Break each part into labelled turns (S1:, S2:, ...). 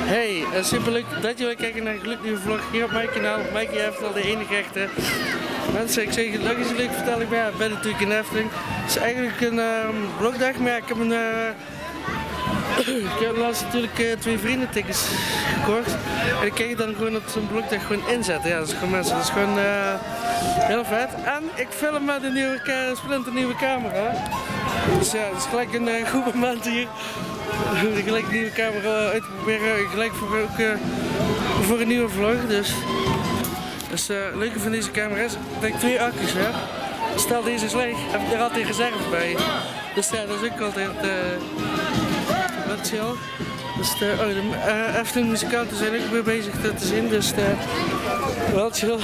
S1: Hey, superleuk dat jullie kijken naar een gloednieuwe vlog hier op mijn kanaal. Mikey heeft al de enige echte. Mensen, ik zeg leuk als je leuk vertel ik ben natuurlijk in Efteling. Het is eigenlijk een vlogdag, maar ja, ik heb laatst natuurlijk 2 vriendentickets gekocht. En ik kijk dan gewoon op zo'n blokdag gewoon inzetten. Ja, dat is gewoon mensen, dat is gewoon heel vet. En ik film met een nieuwe splinternieuwe camera. Dus ja, dat is gelijk een goed moment hier. Gelijk een nieuwe camera uit te proberen, gelijk voor een nieuwe vlog. Dus het leuke van deze camera is dat ik 2 accu's heb. Stel deze is leeg, heb ik er altijd reserve bij. Dus ja, dat is ook altijd wat chill. Dus de Efteling muzikanten zijn ook weer bezig te zien, dus wel chill.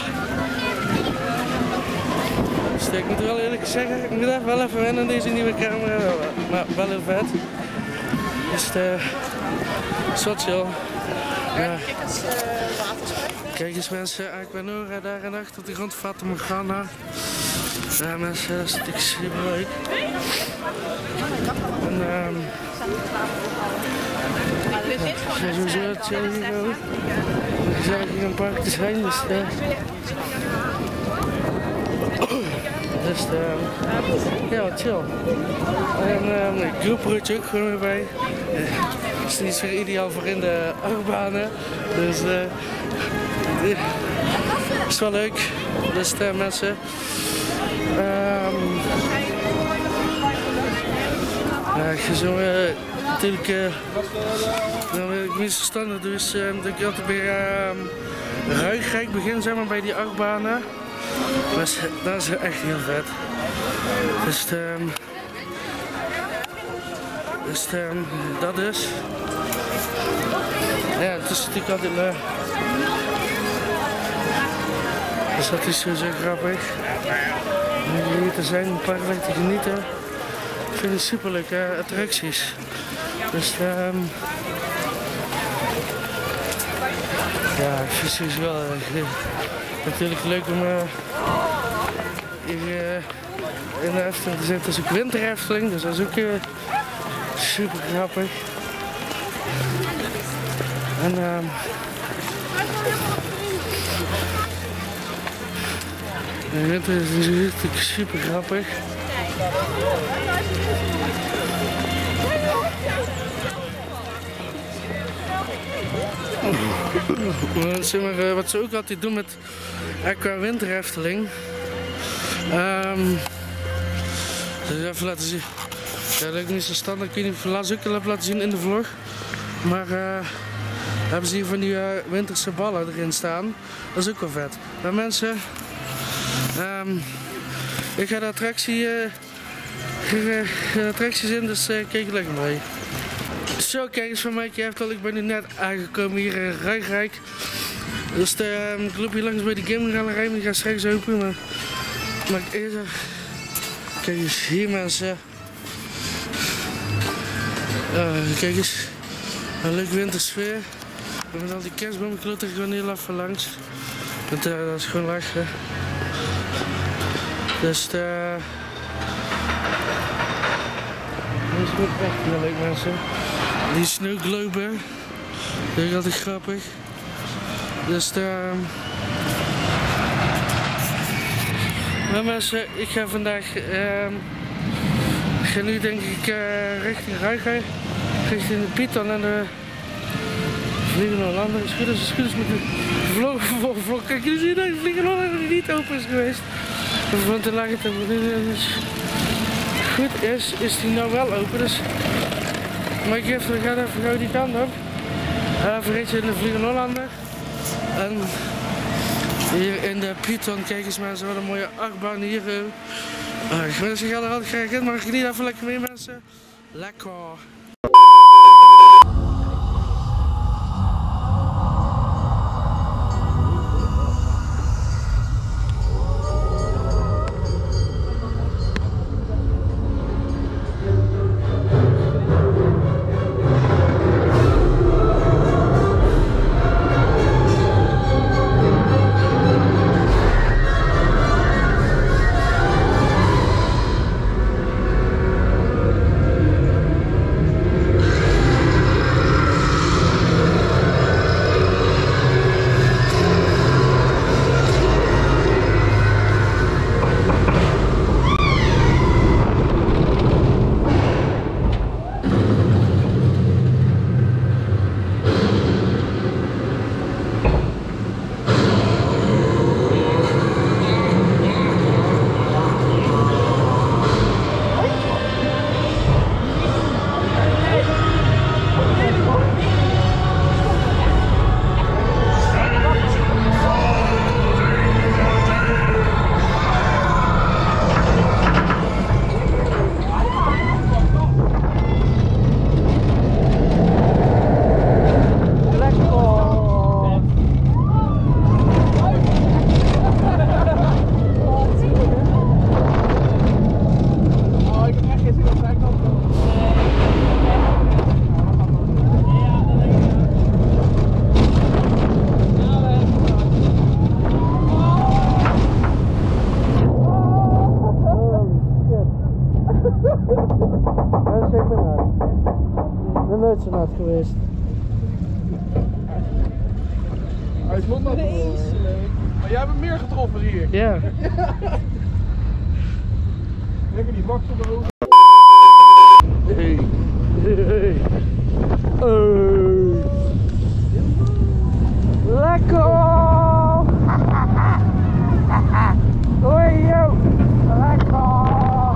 S1: Dus ik moet wel eerlijk zeggen, ik moet daar wel even wennen aan deze nieuwe camera, maar wel heel vet. Dus is wat chill. Ja. Kijk eens mensen, ik ben Nora daar en achter op de grond Fata Morgana. Ja mensen, dat is natuurlijk super leuk. En sowieso het chill hier ook. Gezellig hier in een park te zijn, dus ja, wat chill. En een GoPro'tje ook gewoon weer bij. Dat is niet zo ideaal voor in de achtbanen. Dus is wel leuk. Dus mensen. Ja, ik ga zo natuurlijk ik mis verstandig dus dat ik altijd weer Ruigrijk begin, zeg maar, bij die achtbanen. Dat is echt heel vet. Dus dat is. Ja, het is natuurlijk altijd dus dat is zo grappig. Om hier te zijn, een paar weken te genieten. Ik vind het super leuke attracties. Dus ja, ik vind het wel natuurlijk leuk om hier in de Efteling te zitten. Het is ook winter Efteling, dus dat is ook super grappig. En de winter is natuurlijk super grappig. Zeg maar, wat ze ook altijd doen met Aqua Winter Efteling. Dus even laten zien. Ja, dat is niet zo standaard. Ik weet niet of ik laatst ook al heb laten zien in de vlog. Maar hebben ze hier van die winterse ballen erin staan. Dat is ook wel vet. Maar mensen, ik ga de attracties in, dus kijk lekker mee. Zo, kijkers van Mikey heeft al, ik ben nu net aangekomen hier in Ruigrijk. Dus ik loop hier langs bij de gaminggalerij, maar die gaat straks open. Maar ik eerst kijk eens hier mensen. Kijk eens, een leuke wintersfeer. Met al die kerstbomen, ik loop er gewoon heel even langs. Want dat is gewoon lachen. Dus dat is goed echt heel leuk mensen. Die Snow Globe, dat is altijd grappig. Dus maar mensen, ik ga vandaag, ik ga nu denk ik richting Ruigrijk, richting de Python en de Vliegende Hollander. Het is goed als met de vlog. Kijk, jullie zien dat de Vliegende Hollander niet open is geweest. Want de lage temperatuur goed is die nou wel open. Dus maar ik ga even gauw die kant op. Vergeet je in de Vliegende Hollander. En hier in de Python, kijk eens mensen, wat een mooie achtbaan hier. Ik ga er altijd graag in, maar ik geniet even lekker mee mensen. Lekker! nooit zo nat geweest.
S2: Hij is nog nat. Maar jij hebt hem meer getroffen hier.
S1: Ja.
S2: Lekker die baks op de hoofd.
S1: Hey. Hey. Lekker! Hoi yo! Lekker!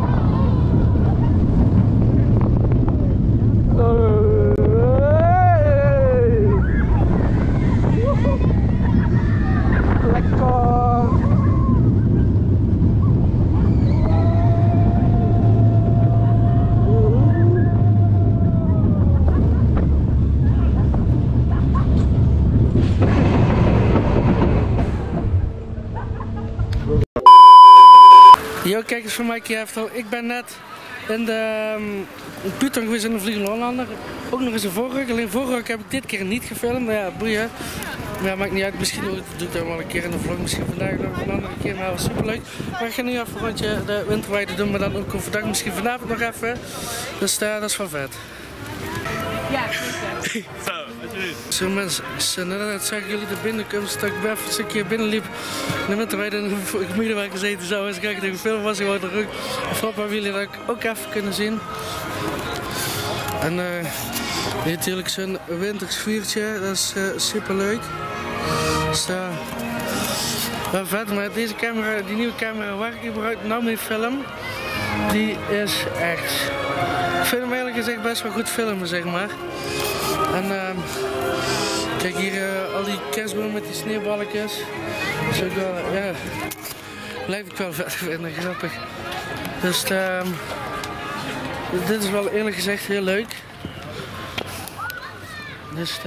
S1: Yo, kijk eens van Mikey Heftel. Ik ben net in de Python geweest in de Vliegende Hollander. Ook nog eens een voorruk. Alleen voorruk heb ik dit keer niet gefilmd. Maar ja, boeien. Maar ja, maakt niet uit. Misschien doe ik dat wel een keer in de vlog. Misschien vandaag nog een andere keer. Maar dat was super leuk. Maar ik ga nu even een rondje de winterweide doen. Maar dan ook overdag. Misschien vanavond nog even. Dus dat is wel vet.
S3: Ja, zeker.
S1: Zo mensen, net zagen jullie de binnenkomst dat ik even een stukje binnenliep. En dan wij in het middenwerk gezeten zo eens kijken tegen de film was. Ik wou er ook vooral hebben jullie dat ook even kunnen zien. En natuurlijk zo'n winters vuurtje, dat is super leuk. Dus wel vet, maar deze camera, die nieuwe camera waar ik überhaupt nou mee film, die is echt. Ik vind hem eerlijk gezegd best wel goed filmen, zeg maar. En kijk hier al die kerstbomen met die sneeuwballetjes. Dat is ook wel, ja, blijf ik wel vet vinden, grappig. Dus dit is wel eerlijk gezegd heel leuk. Dus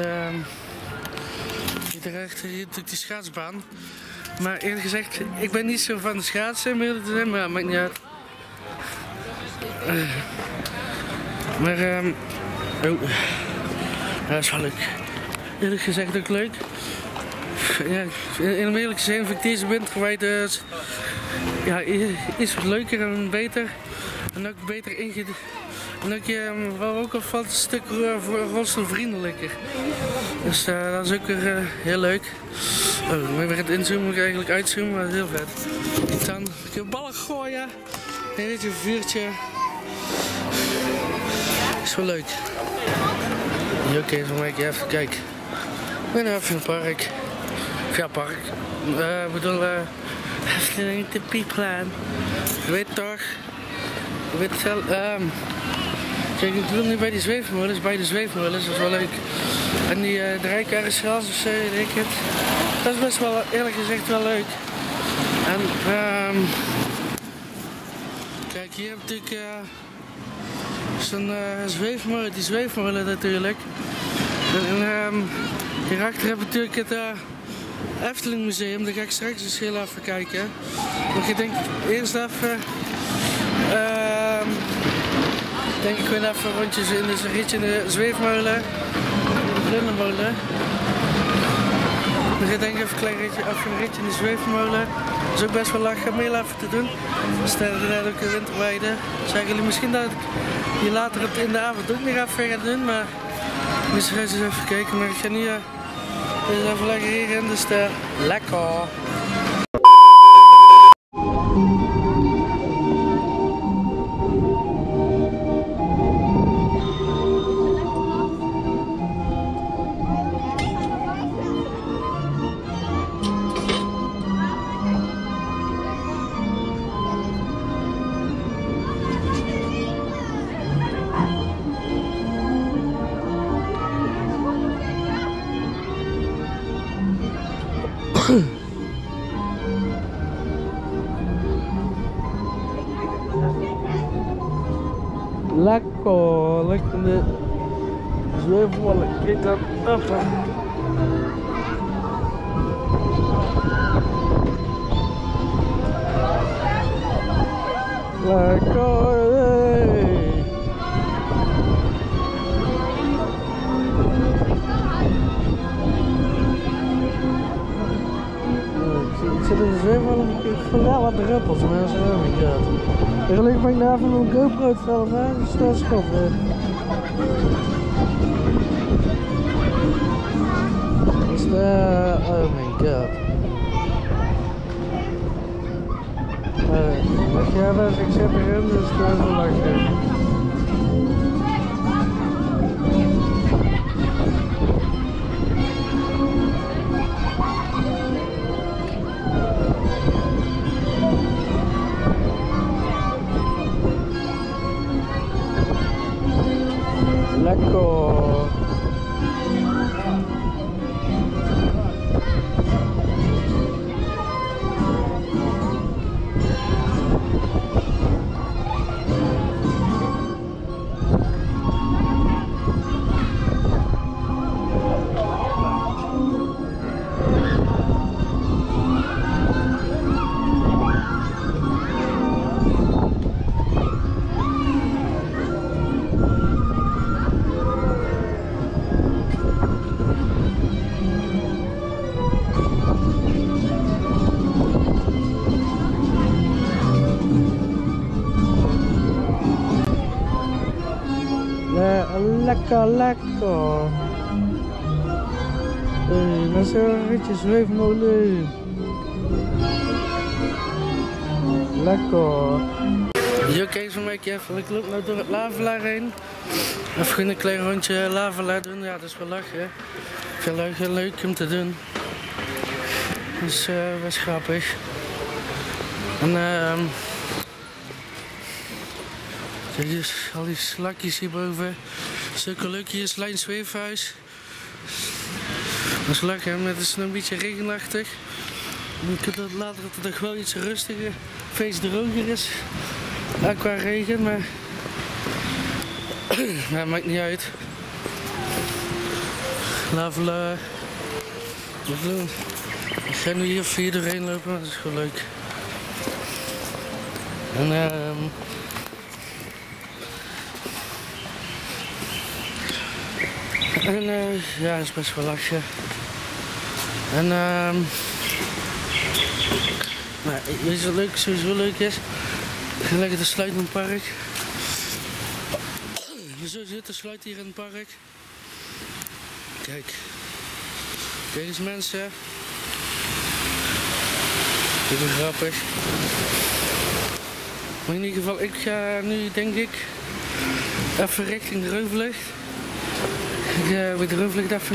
S1: hier natuurlijk die schaatsbaan. Maar eerlijk gezegd, ik ben niet zo van de schaatsen, om eerlijk te zijn, maar dat maakt niet uit. Maar oh, dat is wel leuk. Eerlijk gezegd ook leuk. Ja, in eerlijk gezegd vind ik deze winterweide ja, iets wat leuker en beter. En ook beter ingediend. En ook al valt een stuk rolstoelvriendelijker. Dus dat is ook weer heel leuk. Oh, ik ben weer aan het inzoomen, moet ik eigenlijk uitzoomen, maar dat is heel vet. Dan kun je ballen gooien. En dit is een vuurtje. Is wel leuk. Oké, zo maak je even, kijk. Ik ben even in het park. Ja, park. Ik bedoel, even de pieplaan. Je weet toch? Je weet het zelf. Kijk, ik wil nu bij die zweefmolens, dat is wel leuk. En die draaikarrenschaals of zo, denk ik het. Dat is best wel, eerlijk gezegd, wel leuk. En, kijk, hier heb ik natuurlijk zo'n zweefmolen, die zweefmolen natuurlijk. En hierachter heb ik natuurlijk het Efteling Museum, daar ga ik straks eens heel even kijken. Maar ik denk eerst even, denk ik weer even rondjes in een ritje in de zweefmolen, in de vlindermolen. Dan ga ik denk ik even een ritje in de zweefmolen. Dat is ook best wel lang om heel even te doen. Dus daar ook een winterweide. Zeggen jullie misschien dat ik hier later in de avond ook nog even ga doen, maar misschien ga je eens even kijken. Maar ik ga nu dus even lekker hierin, dus lekker! Lekker, lekker de zweefballen. Kijk dat even. Lekker, hey. Ik zit in de zweefballen, ik voel wel wat druppels, maar dat is helemaal niet goed. Eigenlijk ben ik daar even mijn GoPro te filmen, dus dat is goed. Lekker, lekker. Met zo'n ritje zweefmolen. Lekker. Yo, kijk zo even. Ik loop nou door het Lavelaar heen. Even een klein rondje Lavelaar doen. Ja, dat is wel lachen. Veel leuk om te doen. Dus best grappig. En kijk eens, al die slakjes hierboven. Zulke leukjes, Lijn Zweefhuis. Dat is lekker, maar het is nog een beetje regenachtig. Ik hoop dat later dat het nog wel iets rustiger, feest droger is. Qua regen, maar ja, maakt niet uit. Lavelaar. Ik ga nu hier 4 doorheen lopen, maar dat is gewoon leuk. En ja, dat is best wel lachen. En nou, weet je wat leuk, sowieso leuk is? Lekker te sluiten in het park. Je zo zit te sluiten hier in het park. Kijk. Kijk eens mensen. Dit is grappig. Maar in ieder geval, ik ga nu denk ik even richting de Reuvellicht. Ik ga bij de Reuvellicht even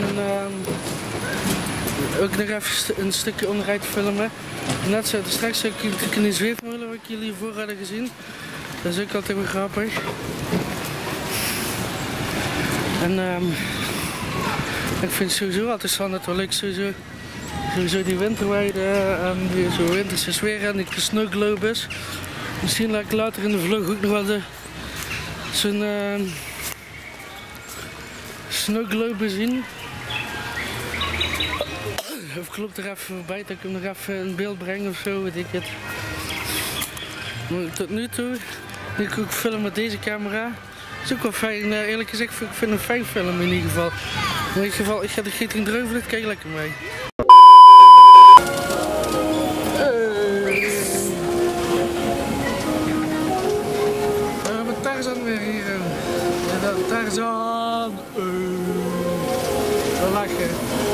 S1: ook nog even een stukje onderuit filmen. Net zo, straks zou ik een zweefmolen wat jullie hiervoor hadden gezien. Dat is ook altijd weer grappig. En ik vind het sowieso altijd standaard wel leuk, sowieso die winterweide en die zo winterse sfeer en die snow globes. Misschien laat ik later in de vlog ook nog wel zo'n snow globe zien. Of klopt er even voorbij dat ik hem nog even in beeld breng of zo, weet ik het. Maar tot nu toe, nu ik ook film met deze camera, is ook wel fijn. Eerlijk gezegd, ik vind het een fijn film in ieder geval. In ieder geval, ik ga de richting de Reuvellicht, kijk lekker mee. Met Tarzan weer hier. Ja, Tarzan. Wel lachen.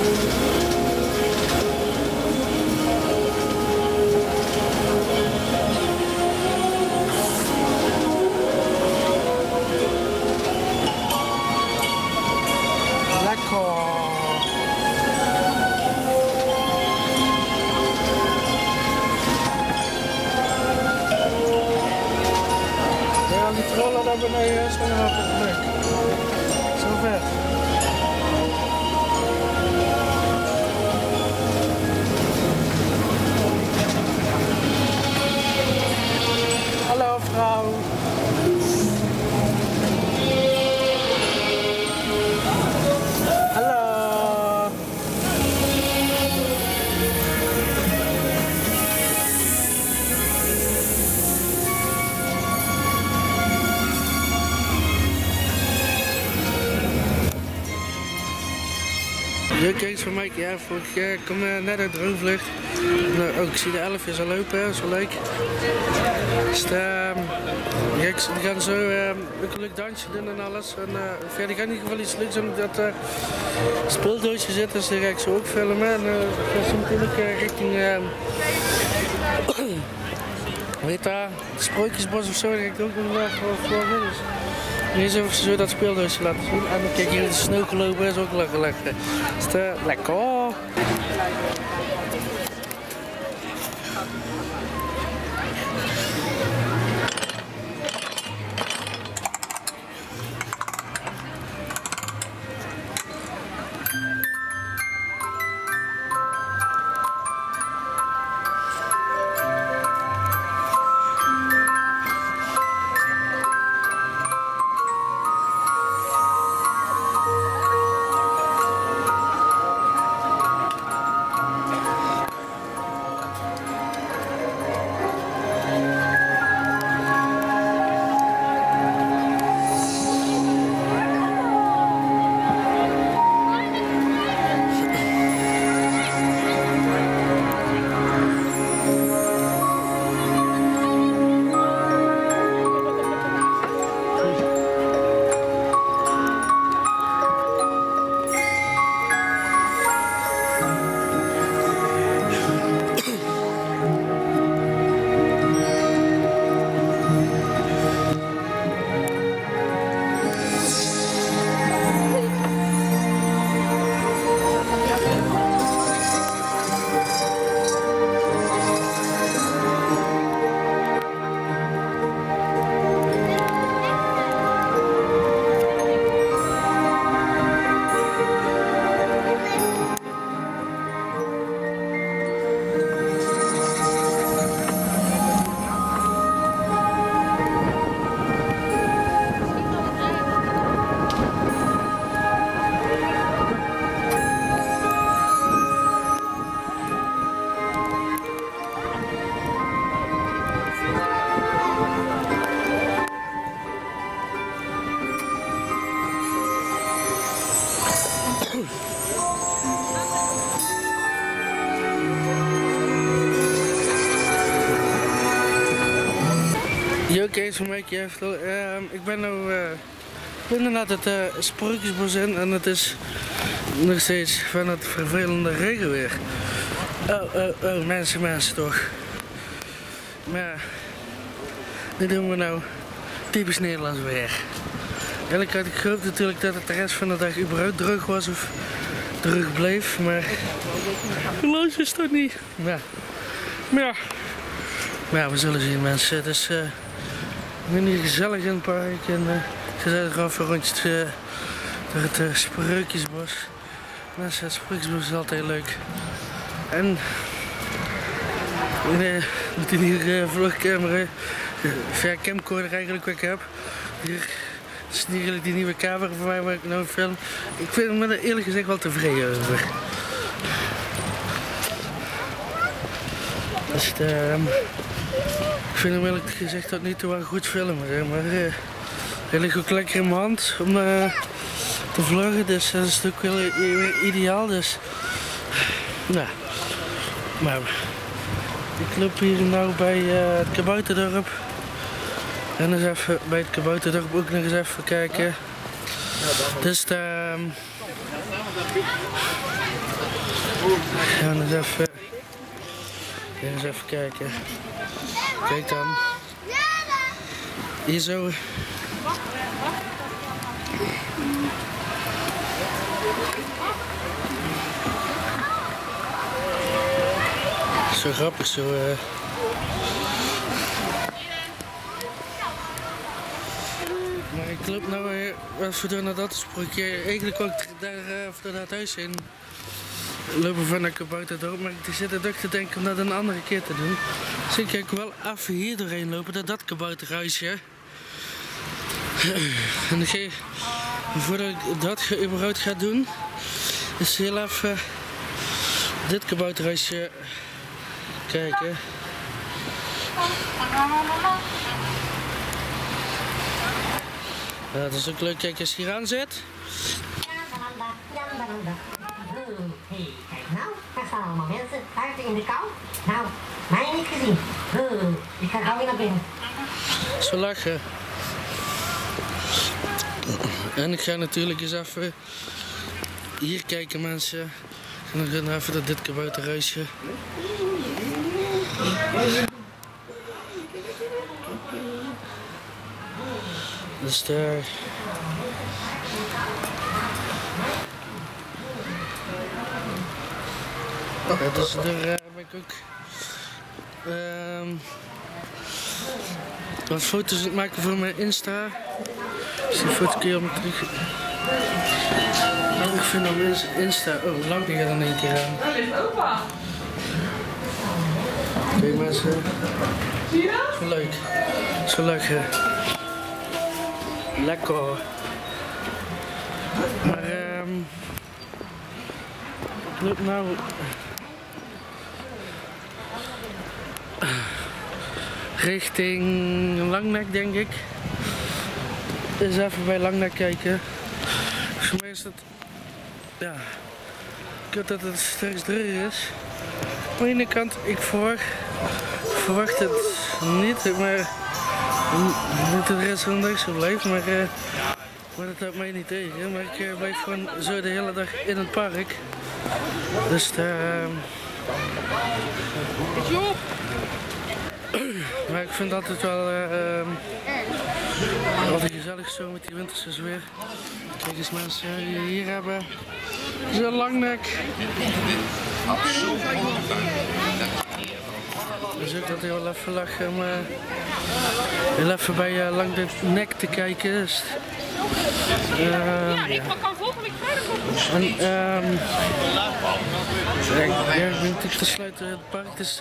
S1: Die trollen daar beneden is wel leuk. Zo vet. Hallo vrouw. Hallo. Ja, kijk eens van mij. Ja, ik kom net uit de Reuvellicht. Nou, ik zie de elfjes al lopen, dat is wel leuk. Dus die gaan zo ook een leuk dansje doen en alles. En ja, die gaan in ieder geval iets leuks doen dat speeldoosje zit, dus die ga ik zo ook filmen. En ik ga zo meteen ook richting weet dat, het Sprookjesbos of zo, daar ga ik ook nog voor dus. Nu is even zo dat speeldoosje laten zien. En dan kijk hier de sneeuw gelopen, is ook lekker. Is het lekker. Oké, zo'n beetje. Ik ben nu inderdaad het Sprookjesbos in en het is nog steeds van het vervelende regenweer. Oh, mensen toch. Maar ja, dit doen we nou typisch Nederlands weer. Eigenlijk had ik gehoopt natuurlijk dat het de rest van de dag überhaupt droog was of droog bleef, maar helaas is dat niet. Maar ja, we zullen zien mensen. Het is ik ben hier gezellig in het park en ze zijn er gewoon een rondje door het Sprookjesbos. Mensen, het Sprookjesbos is altijd leuk. En met die nieuwe vlogcamera, via camcorder eigenlijk wat ik heb. Hier is eigenlijk die nieuwe camera voor mij waar ik nou film. Ik ben er eerlijk gezegd wel tevreden over. Dus ik vind hem eerlijk gezegd tot nu toe wel goed filmen, zeg maar hij ligt ook lekker in mijn hand om te vloggen, dus dat is ook wel ideaal. Dus nou, maar ik loop hier nou bij het Kabouterdorp en eens even bij het Kabouterdorp ook nog eens even kijken. Dus gaan eens even kijken. Kijk dan. Hier zo. Zo grappig zo. Maar ik loop nou even door naar dat sprookje. Eigenlijk ook daar door dat huis heen lopen van naar Kabouterdorp, maar ik zit er toch te denken om dat een andere keer te doen. Dus ik ga wel even hier doorheen lopen, naar dat kabouterhuisje. En dan voordat ik dat überhaupt ga doen, is heel even dit kabouterhuisje kijken. Ja, dat is ook leuk, kijk als je hier aan zit.
S4: Hey, kijk nou, daar staan allemaal mensen buiten in de kou. Nou, mij niet gezien. Ik ga gauw weer naar binnen.
S1: Zo lachen. En ik ga natuurlijk eens even hier kijken mensen. En dan gaan we even naar dit kabouterhuisje. Dus daar. Ja, dus daar ben ik ook wat foto's aan het maken voor mijn Insta. Dus die foto kun je op me terug. Ik vind op mijn Insta. Oh, het lampje gaat dan één keer aan.
S2: Daar ligt opa.
S1: Oké mensen.
S2: Zie je dat?
S1: Zo leuk. Zo lekker. Lekker. Maar ik loop nou richting Langnek, denk ik. Eens even bij Langnek kijken. Voor mij is het, ja, ik weet dat het straks druk is. Aan de ene kant, ik verwacht het niet, maar niet de rest van de dag zo blijft, maar dat houdt mij niet tegen. Maar ik blijf gewoon zo de hele dag in het park. Dus maar ik vind het altijd wel altijd gezellig zo met die winterse weer. Kijk eens mensen die we hier hebben. Zo Langnek. Dus ook dat heel even lachen om heel even bij Langnek te kijken. Dus,
S3: Ja, ik kan volgende week vrijdag op.
S1: En ja, ik ben natuurlijk te sluiten het park, dus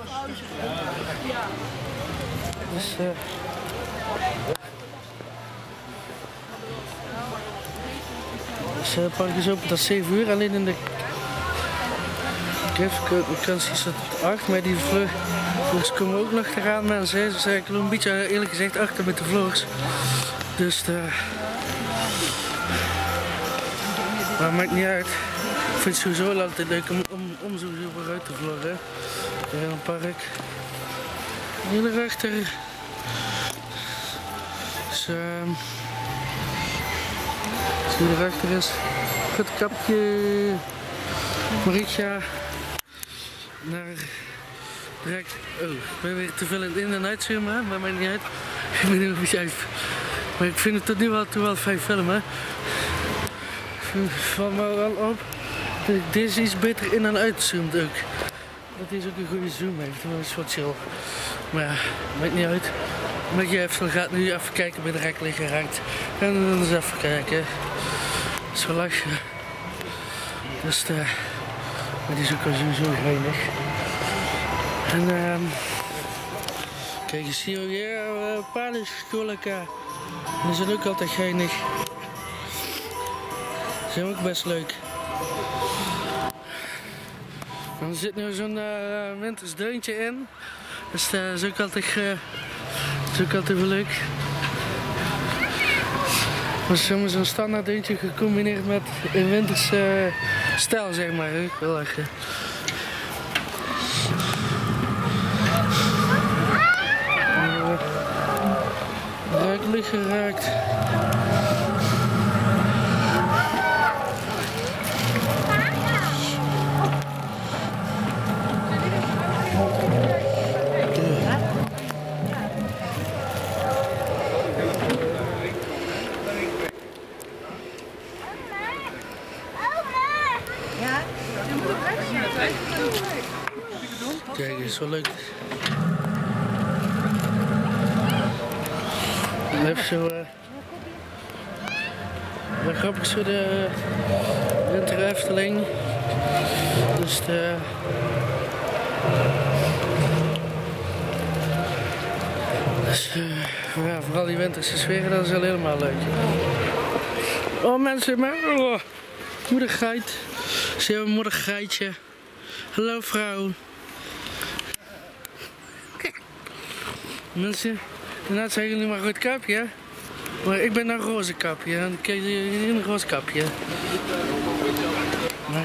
S1: het park is open tot 7 uur, alleen in de vakantie is het 8, maar die vlogs komen ook nog eraan mensen. Dus ik loop een beetje eerlijk gezegd achter met de vlogs. Dus maar maakt niet uit. Ik vind het sowieso altijd leuk om zo vooruit te vloggen. Hier in een park. Hier achter Dus zie je erachter is. Goed kapje. Marietje. Naar direct. Oh, ik ben weer te veel in het in- en uitzoomen, maar maakt niet uit. Ik ben er niet uit. Maar ik vind het tot nu wel fijn filmen. Het valt me wel op dat ik deze iets beter in- en uitzoomt ook. Dat deze ook een goede zoom heeft, dat is wat chill. Maar ja, maakt niet uit. Maar je gaat nu even kijken bij de rek liggen raakt. En dan eens even kijken. Dat is wel lachen. Dus maar die is ook wel zo geinig. En kijk eens hier, ja, paardenschoolaka. Die zijn ook altijd geinig. Die zijn ook best leuk. Dan zit nu zo'n winters deuntje in. Dus dat is ook altijd wel leuk. Maar zo'n standaard deuntje gecombineerd met een winterse stijl, zeg maar. Ik wil lachen. Ruikelijk geraakt. Kijk, is wel leuk. Even zo, wel grappig zo de winter Efteling. Dus ja, vooral die winterse sfeer, dat is wel helemaal leuk. Oh mensen, moedergeit. Zie je een moedergeitje. Hallo vrouw. Mensen, daarna zeggen jullie maar rood kapje. Maar ik ben een roze kapje. En kijk hier een roze kapje. Maar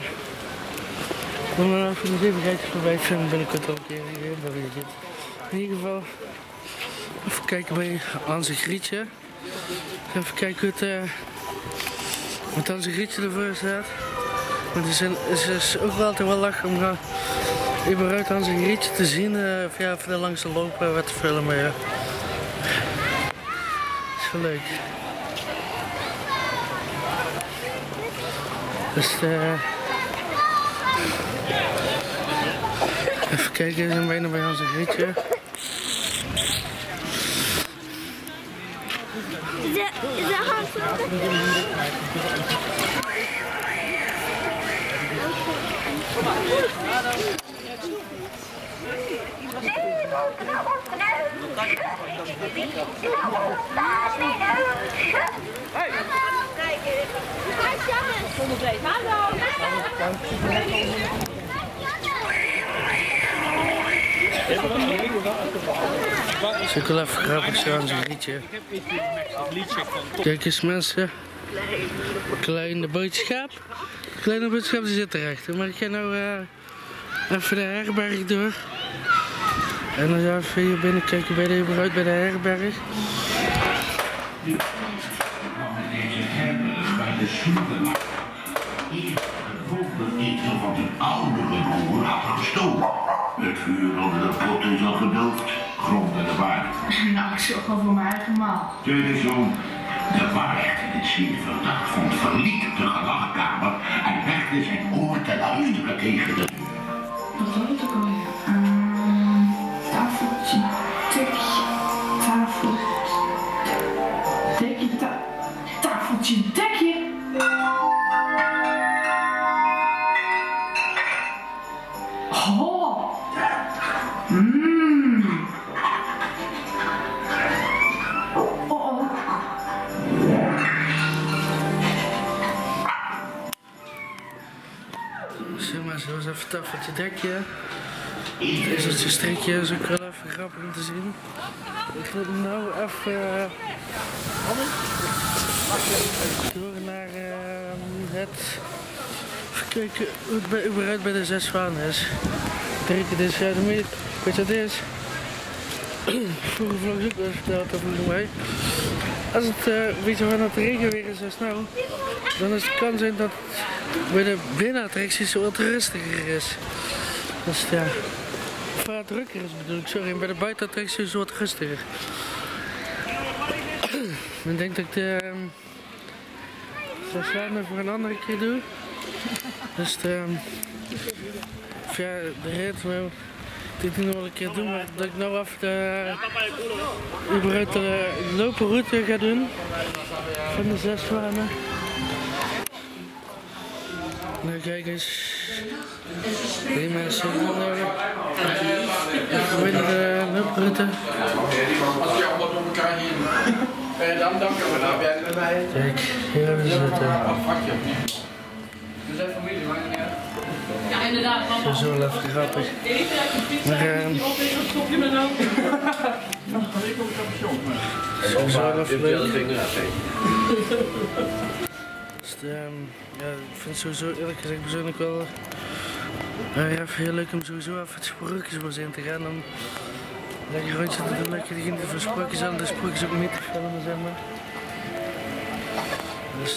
S1: dan maar even de zevenheidjes voorbij vinden binnenkort ook een keer. In ieder geval even kijken bij Anse Grietje. Even kijken wat Anse Grietje ervoor staat. Maar het is ook wel altijd wel lachen om überhaupt aan zijn Grietje te zien, ja, voor de langste lopen wat te filmen. Ja. Dat is wel leuk. Dus even kijken, we zijn bijna bij Hans en Grietje. Het is ook wel even grappig zo aan zijn Grietje. Kijk eens mensen. Kleine boodschap. Kleine boodschap die zit erachter. Maar ik ga nou even de herberg door. En dan gaan we even hier binnen kijken bij de herberg.
S5: Deze herberg bij de Sloepenmarkt. Eerst gevonden eten van een oudere boer had gestolen. Het vuur onder de pot is al gedoofd, gromde de waard.
S3: Nou, ik zorg wel voor mijn eigen maal.
S5: Tweede zoon, de waard in het zeer verdacht vond verliet de gelagkamer en legde zijn oor te luisteren tegen de deur.
S3: Wat was het ook alweer? Tafeltje, dekje, tafel, dekje, tafeltje, dekje. Oh! Mmm! Oh!
S1: Zeg maar, zo eens even tafeltje dekje. Is het strikje, is ook wel even grappig om te zien. Ik ga nou even door naar het. Even kijken hoe het überhaupt bij de 6 Zwanen is. Drinken dus, ja, weet je wat het is? Vorige vlog is ook wel eens verteld, volgens mij. als het weet je, van het regenweer is zo snel, dan is het kan zijn dat bij de binnenattracties wat rustiger is. Dus ja, of wat drukker is bedoel ik, sorry, en bij de buitenattracties is het wat rustiger. Ik denk dat ik de slaan voor een andere keer doe. Dus de rit wil ik nog wel een keer doen, maar dat ik nou even überhaupt de lopenroute ga doen van de 6 zwanen. Nou kijk eens, die mensen winnen de lopenroute.
S2: Dan kunnen we daar werken erbij.
S1: Kijk, hier hebben ze het.
S2: We zijn familie, maar niet.
S3: Ja, inderdaad.
S1: Dat is wel even grappig. Maar
S3: Stop je met nou?
S1: dat is wel even leuk. Dus, ja, ik vind het sowieso eerlijk gezegd persoonlijk wel even heel leuk om sowieso even het Sprookjesbos in te gaan. Om lekker rondje te doen, lekker degene van sprookjes aan de sprookjes ook mee te filmen, zeg maar. Dus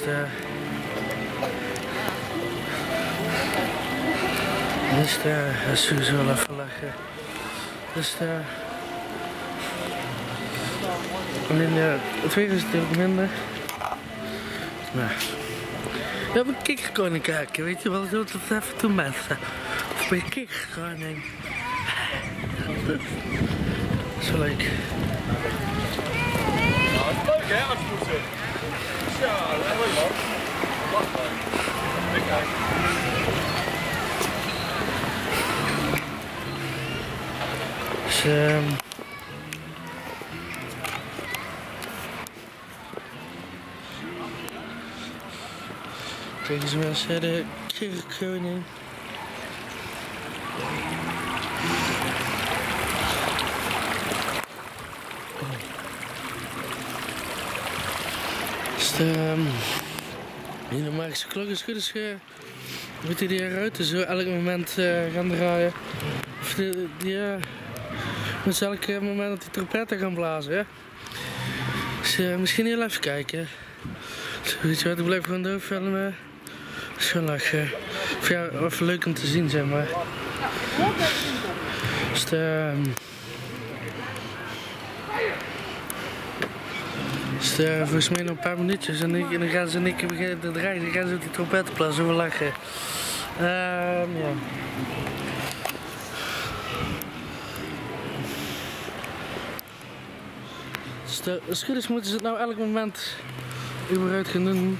S1: dat is sowieso wel even lachen. Dus alleen het weer is natuurlijk minder. Nou, ja, op een kikkerkoning kijken, weet je wel, ik doe het even toe mensen. Of bij een kikkerkoning. Dat is wel leuk.
S2: Ja, het is leuk hè, als je moet zeggen. Ja, dat is leuk man. Wacht maar. Kijk.
S1: Dus, kijk eens mensen, de kikkerkoning. Hier de magische klok is goed, dus moet hij die eruit zo elk moment gaan draaien. Of die moet ze elk moment dat die trompetten gaan blazen. Ja? Dus misschien heel even kijken. Weet je wat, ik blijf gewoon doorfilmen. Dat is gewoon lachen. Of ja, even leuk om te zien, zeg maar. Dus volgens mij nog een paar minuutjes en dan gaan ze in één keer beginnen te draaien. Dan gaan ze op die trompetten plaatsen, we lachen. Ja. Dus als het goed is moeten ze het nou elk moment überhaupt gaan doen.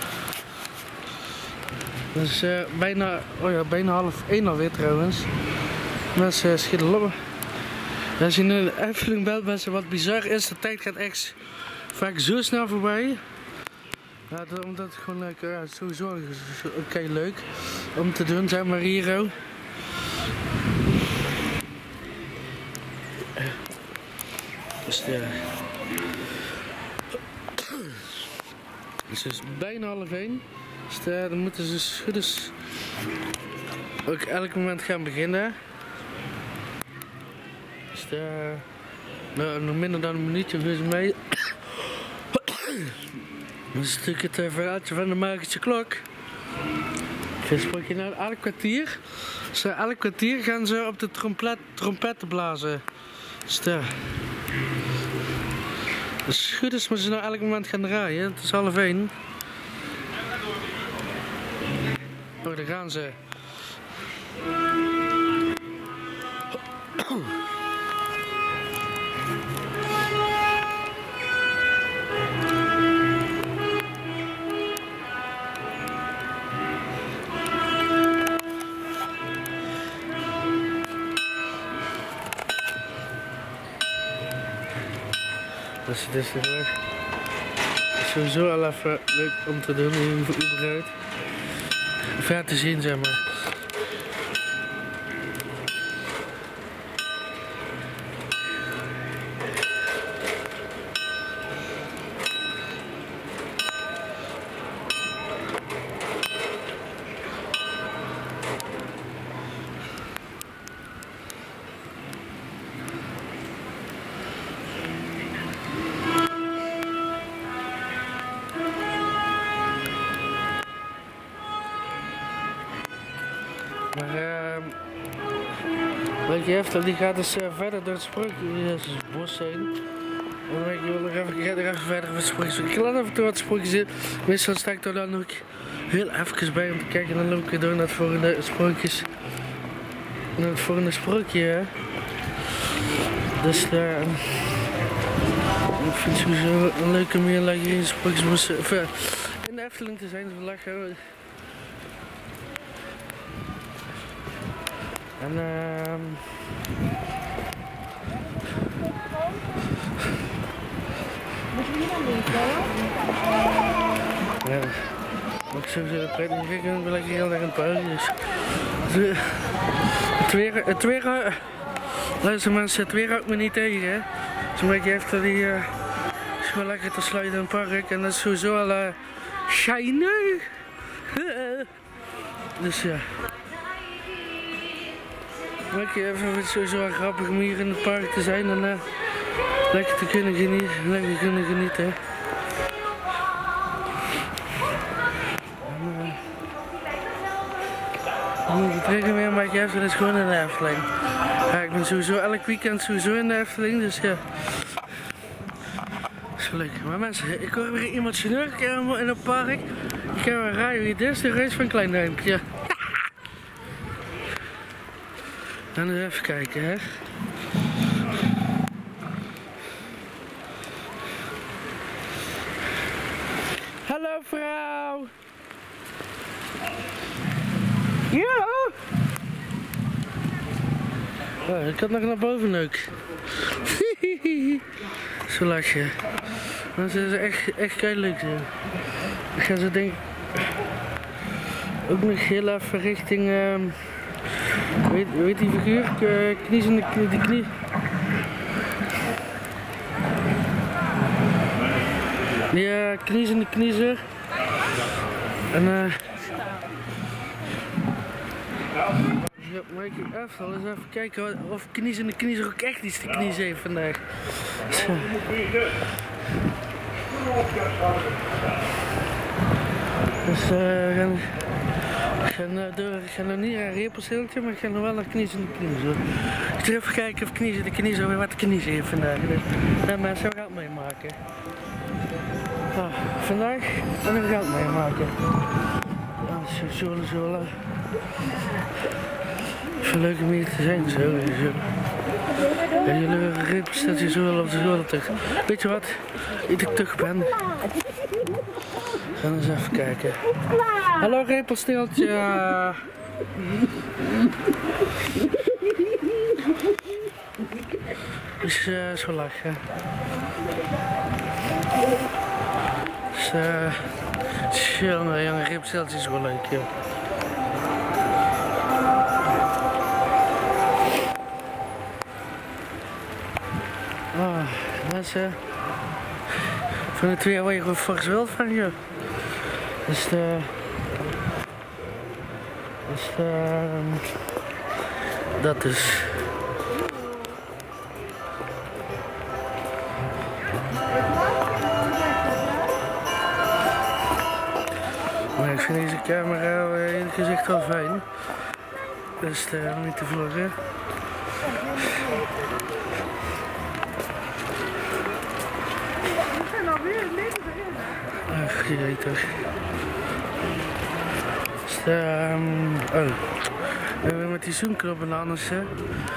S1: Dus bijna 12:30 alweer trouwens. Mensen schieten lopen. Als je nu de Efteling belt, mensen, wat bizar is, de tijd gaat echt vaak zo snel voorbij. Ja, omdat het gewoon leuk, ja, sowieso oké, leuk om te doen, zeg maar hier ook. Dus ja. Het is bijna 12:30. Dus dan moeten ze dus goed is ook elk moment gaan beginnen. Dus nou, nog minder dan een minuutje volgens mij. Dat is natuurlijk het verhaaltje van de magische klok. Dus pak je nou elk kwartier. Dus elk kwartier gaan ze op de trompetten blazen. Dus dus goed is, maar ze nou elk moment gaan draaien. Het is 12:30. Oh, daar gaan ze. Dus dit is leuk. Sowieso al even leuk om te doen, überhaupt. Ver te zien, zeg maar. Maar weet je, Efteling die gaat dus verder door het sprookjesbos heen. En dan denk je wel nog even verder met sprookjes. Ik laat even door wat sprookjes in. Meestal sta ik er dan ook heel even bij om te kijken en dan loop ik door naar het volgende sprookjes. Naar het volgende sprookje, hè. Dus ik vind het sowieso een leuke manier om hier in de sprookjesbos in de Efteling te zijn. Dus we lachen. En ja, wat ik sowieso de pret niet gekeken, ben ik heel erg aan het buigen. Dus het weer, luister mensen, het weer houdt me niet tegen, hè. Zo'n beetje heeft die is gewoon lekker te sluiten in het park en dat is sowieso al shiny. Dus ja. Ik vind het sowieso wel grappig om hier in het park te zijn en lekker te kunnen genieten. Ik trek hem weer, maar ik heb het gewoon in de Efteling. Ja, ik ben sowieso elk weekend sowieso in de Efteling, dus ja. Dat is leuk. Maar mensen, ik hoor weer iemand snurken in het park. Ik ga weer rijden. Dit is de reis van Klein Duimpje. Dan eens even kijken, hè. Hallo vrouw! Ja! Oh, ik had nog naar boven ook. Zo lach je. Dat is echt keihard zo. Ik ga zo denk ook nog heel even richting weet die figuur? Knies in de knie. Ja, knies in de kniezer. En ja, maar ik even eens kijken of knies in de kniezer ook echt iets te kniezen heeft vandaag. Zo. Dus ik ga nog niet naar een repelsteeltje, maar ik ga nog wel naar kniezen in de kniezer. Ik ga even kijken of kniezen de kniezer weer wat te kniezen heeft vandaag. Dus daar mensen geld meemaken. Vandaag en we geld meemaken. Zo. Even leuk om hier te zijn, zo. Ja, jullie hebben een repelsteeltje zo wel op de schouder. Weet je wat? Ik terug ben. Gaan we eens even kijken. Hallo repelsteeltje. Dus zo lachen. Dus jongen, repelsteeltje is wel leuk, joh. Mensen, van de twee waar je gewoon volgens wilt van je. Dus dat is. Maar ik vind deze camera in het gezicht wel fijn. Dus om niet te vloggen. Ach, je weet toch. Dus, oh. We hebben met die zoomknoppen anders, hè.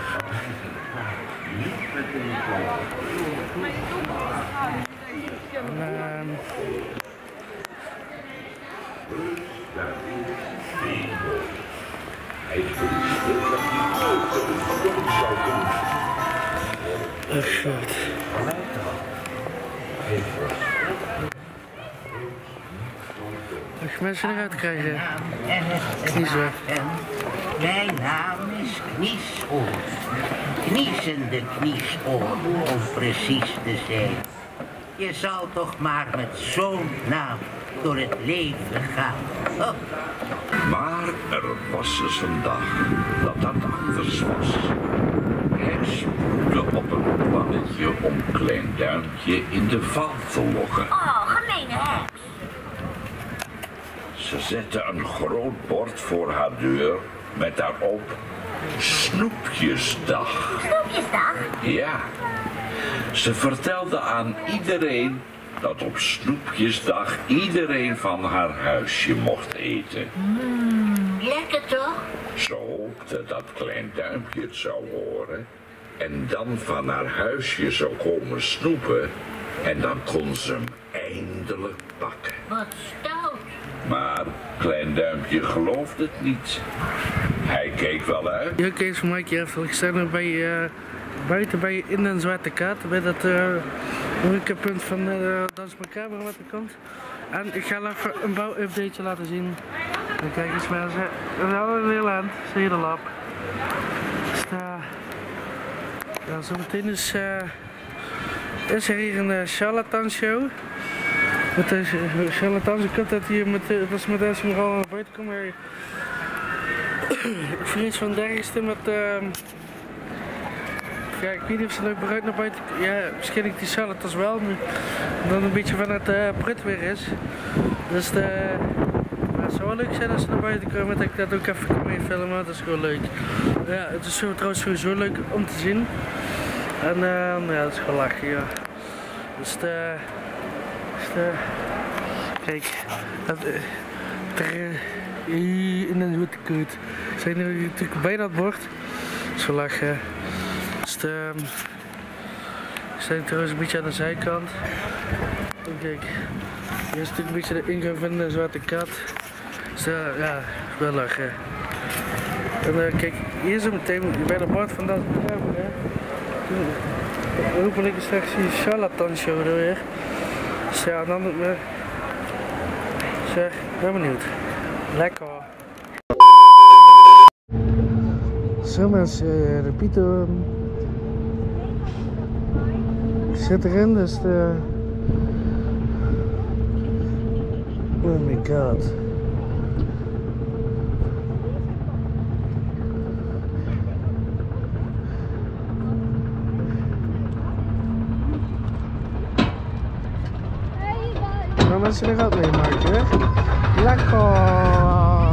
S1: Oh, shit. Als mensen eruit krijgen. Kniezen.
S6: Mijn naam is Kniesoor. Kniezende Kniesoor, om precies te zijn. Je zal toch maar met zo'n naam door het leven gaan. Oh.
S5: Maar er was eens een dag dat anders was. Hij spoelde op een plannetje om Klein Duimpje in de val te lokken.
S7: Oh, gemeene heks.
S5: Ze zette een groot bord voor haar deur met daarop Snoepjesdag.
S4: Snoepjesdag?
S5: Ja, ze vertelde aan iedereen dat op Snoepjesdag iedereen van haar huisje mocht eten.
S4: Lekker toch?
S5: Ze hoopte dat Klein Duimpje het zou horen en dan van haar huisje zou komen snoepen en dan kon ze hem eindelijk pakken.
S4: Wat stout.
S5: Maar Klein Duimpje geloofde het niet. Hij keek wel uit.
S1: Ja, Kees van Mike, ik sta nu buiten bij In den Zwarte Kat, bij dat horecapunt van Dans Macabre wat er komt. En ik ga even een bouwupdateje laten zien. En kijk eens mensen, we zijn al een heel eind, zie je de lab. Dus, ja, zometeen is er hier een charlatanshow. Met de charlatans, ik had dat hier met deze mevrouw naar buiten komen. Ik vrees van dergste met ja, ik weet niet of ze leuk bereid naar buiten. Ja, waarschijnlijk die charlatans wel, maar dan een beetje van het prut weer is. Dus het zou wel leuk zijn als ze naar buiten komen dat ik dat ook even kan meefilmen, dat is gewoon leuk. Ja, het is trouwens sowieso leuk om te zien. En ja, dat is gewoon lachen, ja. Dus kijk, in een witte koet. We zijn nu natuurlijk bijna het bord. Zo lachen. Dus we zijn trouwens een beetje aan de zijkant. En kijk, hier is natuurlijk een beetje de ingang van de Zwarte Kat. Dus ja, wel lachen. En kijk, hier zo meteen bij de bord van dat bedrijf. Hopelijk is straks die charlatanshow er weer. Dus ja, dan doet me. Zeg, ben benieuwd. Lekker. Zo mensen, de Pieter zit erin, dus de... Oh my god. Nou mensen, er gaat meemaken, hè? Lekker!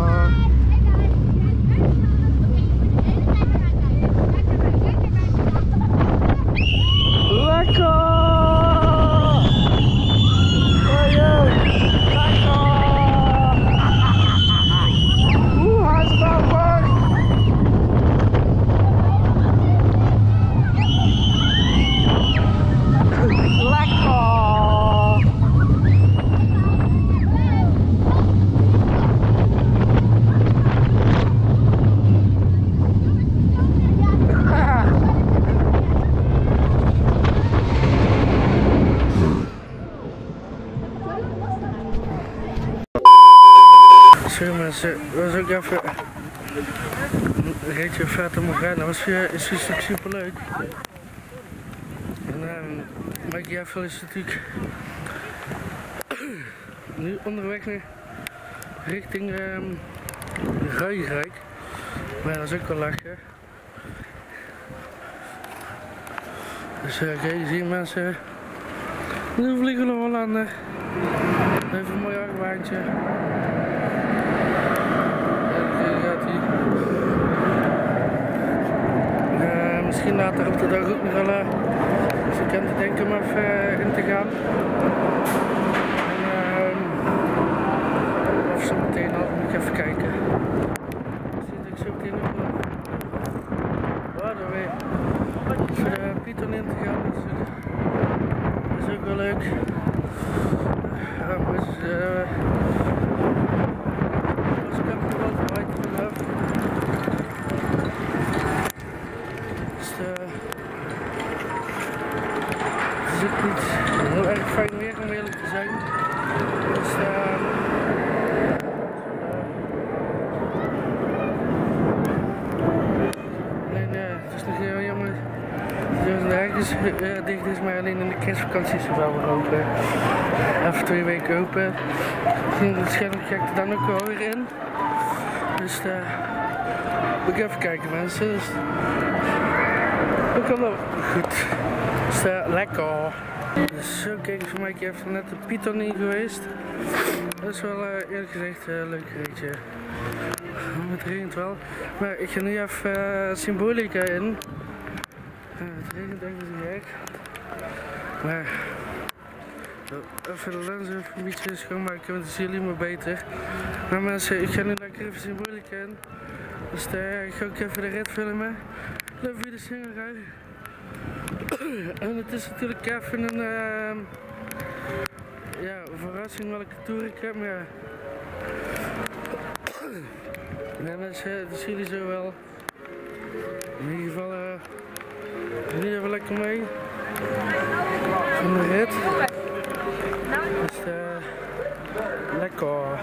S1: Zo mensen, was ook even een ritje vet om elkaar. Dat is super leuk. En Mike Jeffel is natuurlijk nu onderweg naar richting Ruigrijk. Maar dat is ook wel lachen. Dus kijk, zie je mensen. Nu vliegen we nog Hollander. Even een mooi achtbaantje. Misschien later op de dag ook nog wel als ik aan te denken om even in te gaan. En, of zo meteen al, moet ik even kijken. Misschien dat ik zo meteen ook wel weer voor de Python in te gaan. Dat is ook wel leuk. Ja, maar als ik even wel te weten vanaf. Het is ook niet heel erg fijn weer om eerlijk te zijn. Dus het is nog heel jammer dat het ergens dicht is, maar alleen in de kerstvakantie is het wel weer open. Even 2 weken open. Waarschijnlijk ga ik er dan ook wel weer in. Dus moet ik even kijken mensen. Dus, ook wel goed. Dus lekker. Dus zo, kijk eens voor mij, ik heb net de Python in geweest. Dat is wel eerlijk gezegd een leuk ritje. Het regent wel. Maar ik ga nu even Symbolica in. Het regent echt niet gek. Maar even de lens even een beetje schoonmaken, want dan zien jullie me beter. Maar mensen, ik ga nu lekker even Symbolica in. Dus ik ga ook even de rit filmen. Leuk wie de singerij. En het is natuurlijk even een verrassing welke tour ik heb, maar ja. Dat zien jullie zo wel. In ieder geval, nu even lekker mee. Van de rit. Dus lekker.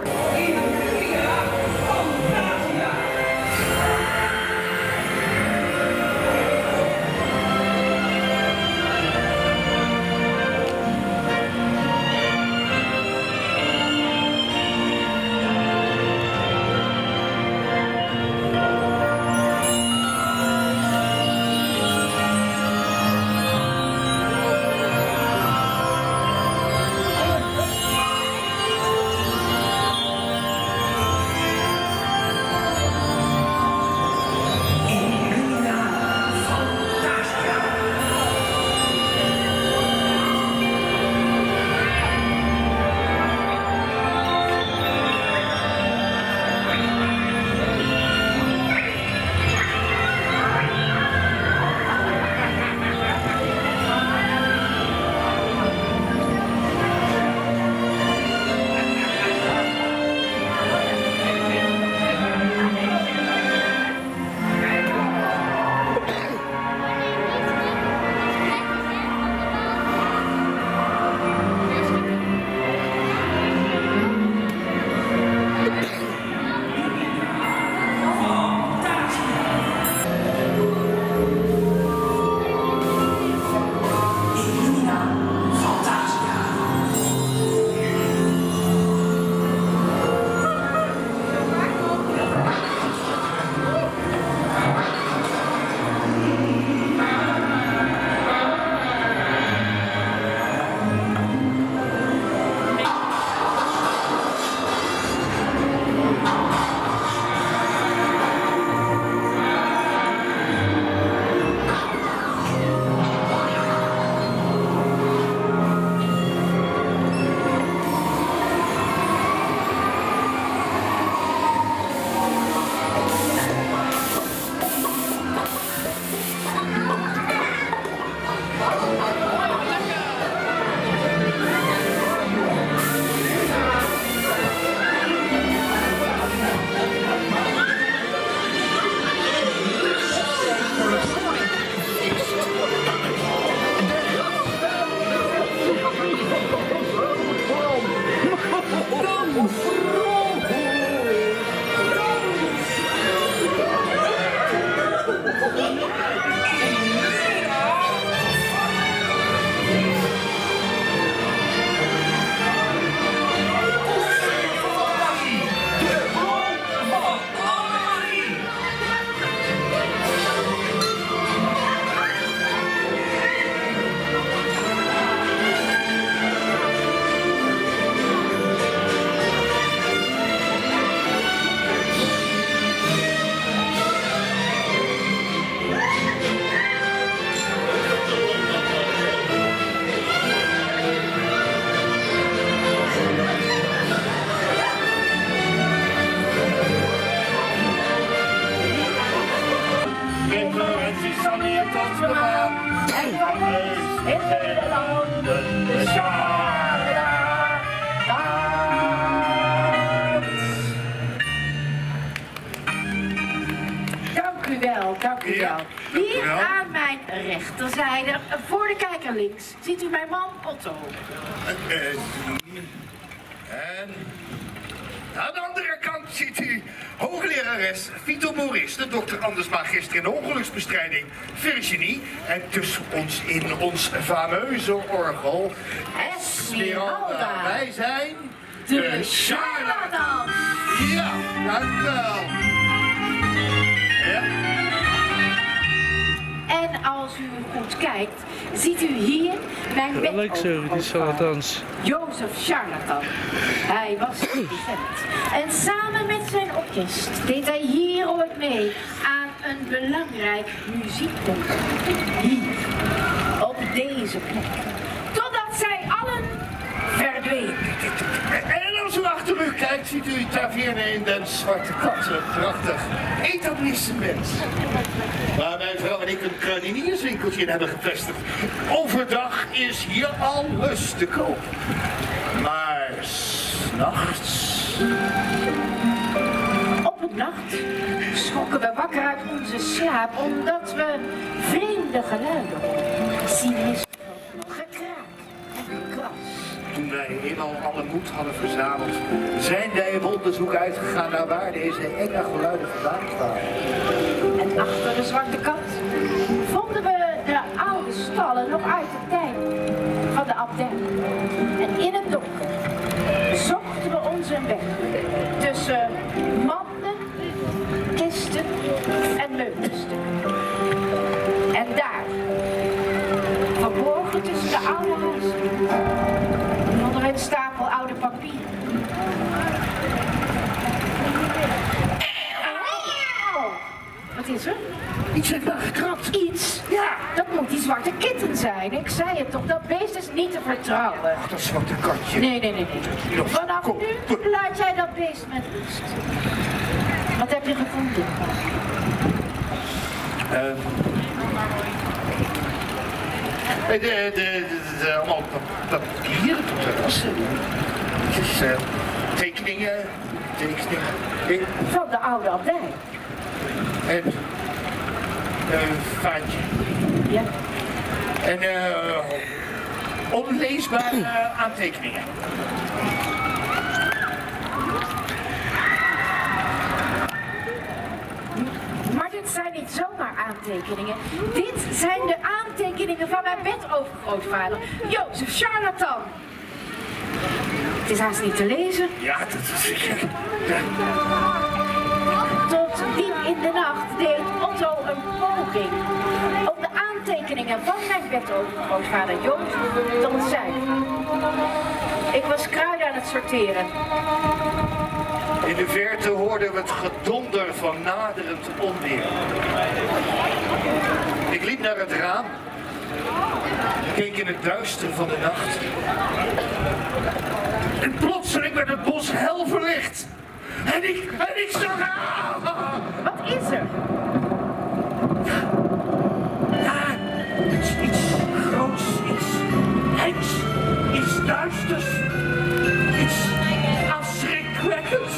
S7: Dank u wel. Hier aan mijn rechterzijde, voor de kijker links, ziet u mijn man Otto.
S2: En aan de andere kant ziet u hooglerares Vito Boris, de dokter Anders Magister in de ongeluksbestrijding Virginie. En tussen ons in ons fameuze orgel Esmeralda. Wij zijn de Charlatans. Ja, dank u wel. Ja.
S7: En als u goed kijkt, ziet u hier mijn bed.
S1: Leuk zo, die Charlatans.
S7: Jozef Charlatan. Hij was student. En samen met zijn orkest deed hij hier ooit mee aan een belangrijk muziekconcept. Hier, op deze plek. Totdat zij allen verdwenen.
S2: En als u achter u kijkt, ziet u Taverne in Den Zwarte Kat. Een prachtig etablissement. Waar mijn vrouw en ik een kruidenierswinkeltje in hebben gevestigd. Overdag is hier alles te koop. Maar 's nachts...
S7: Op een nacht schrokken we wakker uit onze slaap omdat we vreemde geluiden hoorden. Sinistro, gekraak en gekras.
S2: Toen wij eenmaal alle moed hadden verzameld, zijn wij op onderzoek uitgegaan naar waar deze enge geluiden vandaan kwamen.
S7: En achter de Zwarte Kat vonden we de oude stallen nog uit de tijd van de abdij. En in het donker zochten we onze weg tussen manden, kisten en meubelstukken. En daar, verborgen tussen de oude huizen, vonden we een stapel oude papieren. Wat is er?
S2: Iets heeft daar gekrapt.
S7: Iets? Ja, dat moet die zwarte kitten zijn. Ik zei het toch, dat beest is niet te vertrouwen.
S2: Ach, dat zwarte katje.
S7: Nee. Vanaf nu laat jij dat beest met rust. Wat heb je gevonden?
S2: Allemaal papieren op de rassen. Tekeningen.
S7: Van de oude abdij.
S2: En een vaatje.
S7: Ja.
S2: En onleesbare aantekeningen.
S7: Maar dit zijn niet zomaar aantekeningen. Dit zijn de aantekeningen van mijn bedovergrootvader, Jozef Charlatan. Het is haast niet te lezen.
S2: Ja, dat is ik.
S7: Tot diep in de nacht deed Otto een poging om de aantekeningen van mijn bedovergrootvader Jozef te ontcijferen. Ik was kruiden aan het sorteren.
S2: In de verte hoorden we het gedonder van naderend onweer. Ik liep naar het raam, keek in het duister van de nacht. En plotseling werd het bos hel verlicht. En ik zag...
S7: Wat is er?
S2: Ja, iets groots, iets engs, iets duisters, iets afschrikwekkends.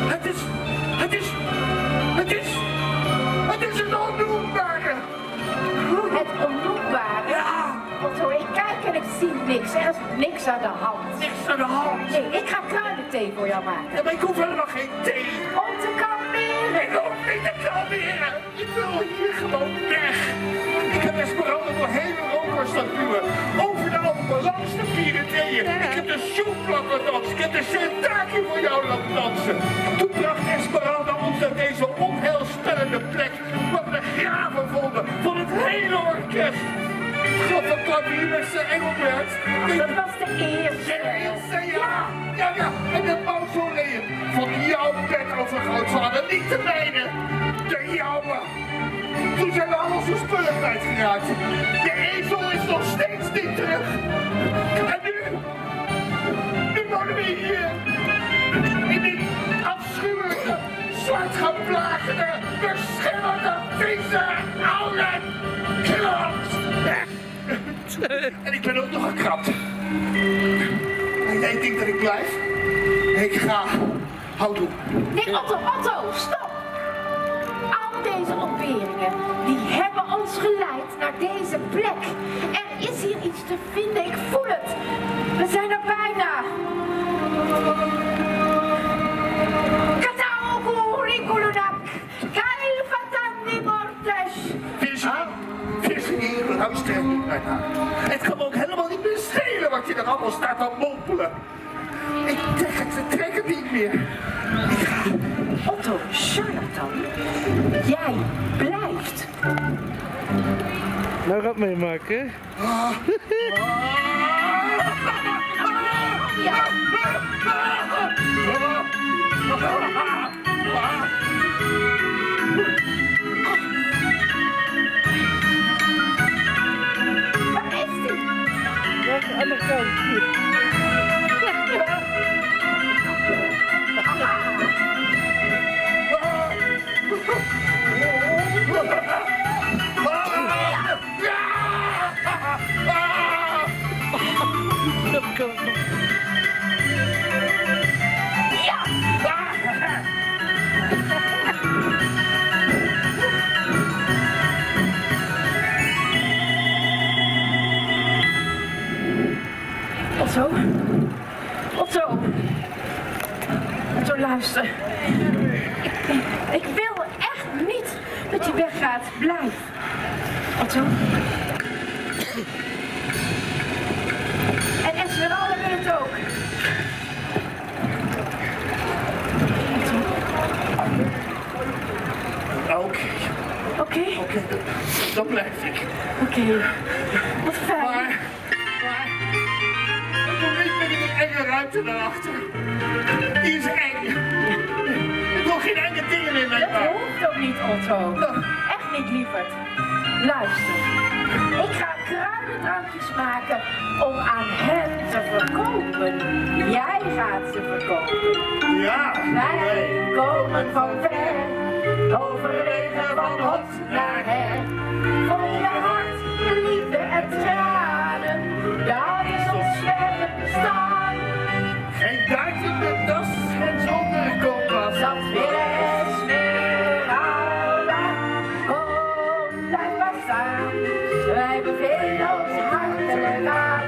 S2: Het is een onnoembare.
S7: Het onnoembare?
S2: Ja.
S7: Otto, ik kijk en ik zie niks. Er is niks aan de hand.
S2: Niks aan de hand.
S7: Nee, ik ga kruidenthee voor jou maken.
S2: Ja, maar ik hoef helemaal geen thee.
S7: Om te kalmeren.
S2: Ik hoef niet te kalmeren. Ik wil hier gewoon weg. Ik heb Esperanto door heel Europa staan duwen. Over de Alpen, langs de Pyreneeën. Ik heb de Sjoeplat laten dansen. Ik heb de Sentaki voor jou laten dansen. Toen bracht Esperanto ons naar deze onheilspellende plek. Waar we de graven vonden van het hele orkest. God van klavier met zijn Engelbert.
S7: Dat was de eerste.
S2: Ja. En de mausoleum van jouw bedovergrootvader, niet de mijne. De jouwe. Toen zijn we al onze spullen kwijtgeraakt. De ezel is nog steeds niet terug. En nu wonen we hier. In dit afschuwelijke, zwart geblakerde, verschillende, vieze, oude krant. En ik ben ook nog gekrapt. En jij denkt dat ik blijf? Ik ga. Houdoe.
S7: Nee, Otto, stop! Al deze ontberingen, die hebben ons geleid naar deze plek. Er is hier iets te vinden, ik voel het. We zijn er bijna. Kataugu Rigulunak, Kail Fatandi Mortes.
S2: Virginie, luister niet naar haar. Het kan me ook helemaal niet meer schelen wat je er allemaal staat te mompelen. Ik trek het niet meer. Ik ga.
S7: Otto, Charlatan, jij blijft.
S1: Nou gaat meemaken.
S7: Ja. gaat blijven. Otto. En Esmeralda wil het ook. Oké,
S2: dan blijf ik.
S7: Oké. Wat fijn.
S2: Maar ik wil niet meer in die enge ruimte daarachter. Die is eng. Ik wil geen enge dingen in mijn
S7: Dat
S2: buik.
S7: hoeft ook niet, Otto. Echt niet, lieverd. Luister. Ik ga kruidendrankjes maken om aan hen te verkopen. Jij gaat ze verkopen.
S2: Ja.
S7: Wij komen van ver, overwegen van hot naar her. Vol je hart, de liefde en tranen, dat is ons verder bestaan.
S2: Geen duit in de tas, geen zonder kompas.
S7: Dat wil Esmeralda, kom blijf maar staan. Wij bevelen ons hartelijk aan.